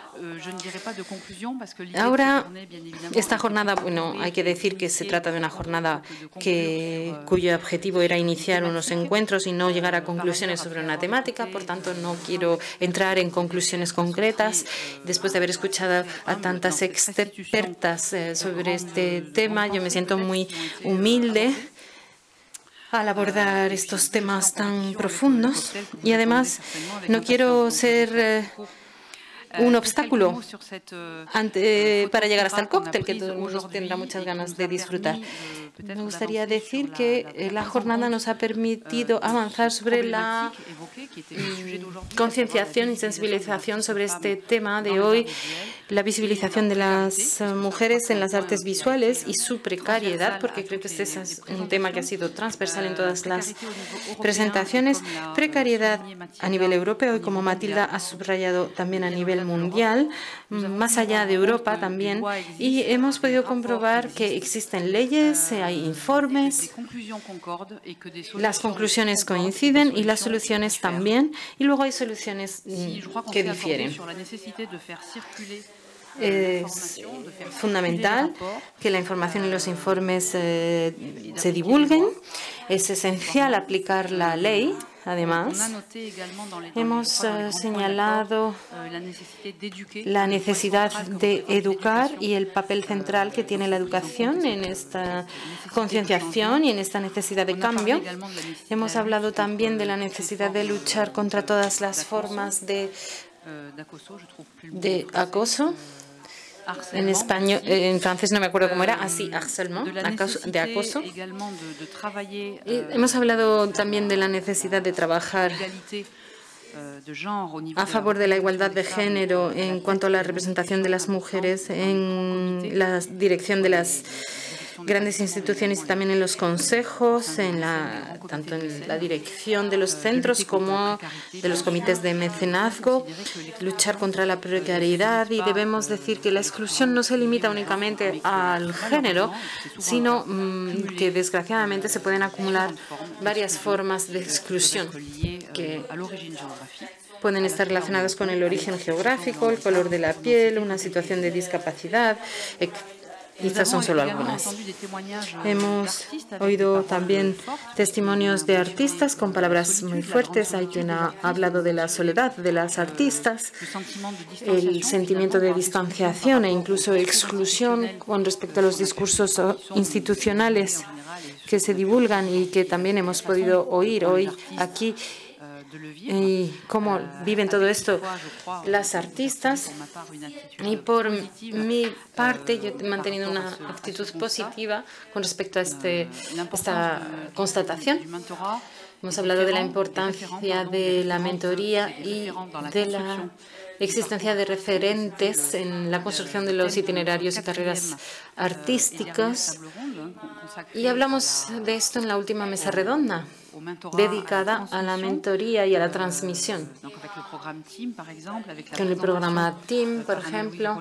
Ahora, esta jornada, bueno, hay que decir que se trata de una jornada que, cuyo objetivo era iniciar unos encuentros y no llegar a conclusiones sobre una temática, por tanto no quiero entrar en conclusiones concretas. Después de haber escuchado a tantas expertas eh, sobre este tema, yo me siento muy humilde al abordar estos temas tan profundos y además no quiero ser Eh, un obstáculo ante, para llegar hasta el cóctel, que todo el mundo tendrá muchas ganas de disfrutar. Me gustaría decir que la jornada nos ha permitido avanzar sobre la mm, concienciación y sensibilización sobre este tema de hoy, la visibilización de las mujeres en las artes visuales y su precariedad, porque creo que este es un tema que ha sido transversal en todas las presentaciones. Precariedad a nivel europeo y, como Matilda ha subrayado, también a nivel mundial, más allá de Europa también, y hemos podido comprobar que existen leyes, hay informes, las conclusiones coinciden y las soluciones también, y luego hay soluciones que difieren. Es fundamental que la información y los informes eh, se divulguen. Es esencial aplicar la ley. Además, hemos uh, señalado la necesidad de educar y el papel central que tiene la educación en esta concienciación y en esta necesidad de cambio. Hemos hablado también de la necesidad de luchar contra todas las formas de, de acoso. En español, en francés no me acuerdo cómo era, así, harcèlement, de acoso. Hemos hablado también de la necesidad de trabajar a favor de la igualdad de género en cuanto a la representación de las mujeres en la dirección de las grandes instituciones y también en los consejos, en la, tanto en la dirección de los centros como de los comités de mecenazgo, luchar contra la precariedad, y debemos decir que la exclusión no se limita únicamente al género, sino mmm, que desgraciadamente se pueden acumular varias formas de exclusión que pueden estar relacionadas con el origen geográfico, el color de la piel, una situación de discapacidad, etcétera estas son solo algunas. Hemos oído también testimonios de artistas con palabras muy fuertes. Hay quien ha hablado de la soledad de las artistas, el sentimiento de distanciación e incluso exclusión con respecto a los discursos institucionales que se divulgan y que también hemos podido oír hoy aquí. Y cómo viven todo esto las artistas. Y por mi parte, yo he mantenido una actitud positiva con respecto a este, esta constatación. Hemos hablado de la importancia de la mentoría y de la existencia de referentes en la construcción de los itinerarios y carreras artísticas. Y hablamos de esto en la última mesa redonda, dedicada a la mentoría y a la transmisión. Con el programa TEAM, por ejemplo,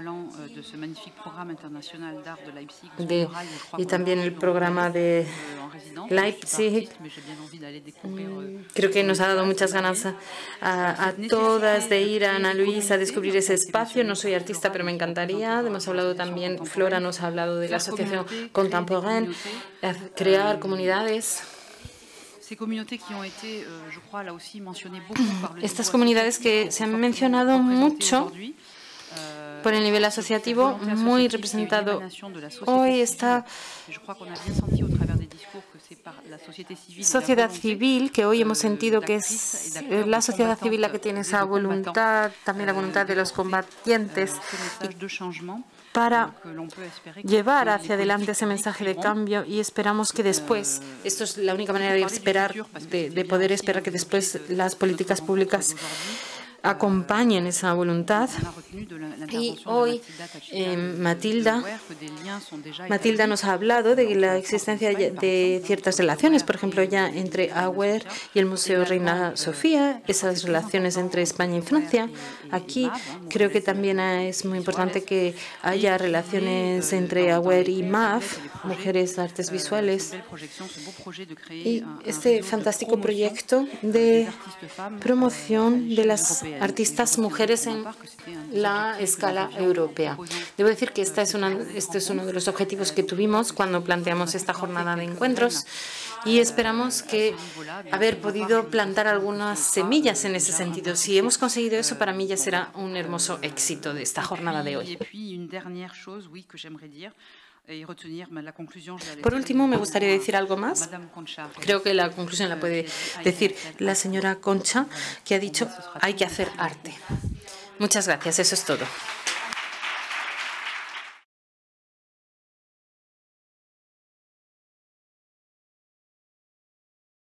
de, y también el programa de Leipzig. Creo que nos ha dado muchas ganas a, a, a todas de ir a Ana Luisa a descubrir ese espacio. No soy artista, pero me encantaría. Hemos hablado también, Flora nos ha hablado de la Asociación Contemporaine, crear comunidades. Estas comunidades que se han mencionado mucho por el nivel asociativo, muy representado hoy está sociedad civil, que hoy hemos sentido que es la sociedad civil la que tiene esa voluntad, también la voluntad de los combatientes, para llevar hacia adelante ese mensaje de cambio, y esperamos que después, esto es la única manera de esperar, de, de poder esperar que después las políticas públicas acompañen esa voluntad. Y hoy eh, Matilda, Matilda nos ha hablado de la existencia de ciertas relaciones, por ejemplo, ya entre AWARE y el Museo Reina Sofía, esas relaciones entre España y Francia. Aquí creo que también es muy importante que haya relaciones entre AWARE y M A F, Mujeres Artes Visuales, y este fantástico proyecto de promoción de las artistas mujeres en la escala europea. Debo decir que esta es una, este es uno de los objetivos que tuvimos cuando planteamos esta jornada de encuentros, y esperamos que haber podido plantar algunas semillas en ese sentido. Si hemos conseguido eso, para mí ya será un hermoso éxito de esta jornada de hoy. Por último, me gustaría decir algo más. Creo que la conclusión la puede decir la señora Concha, que ha dicho hay que hacer arte. Muchas gracias, eso es todo.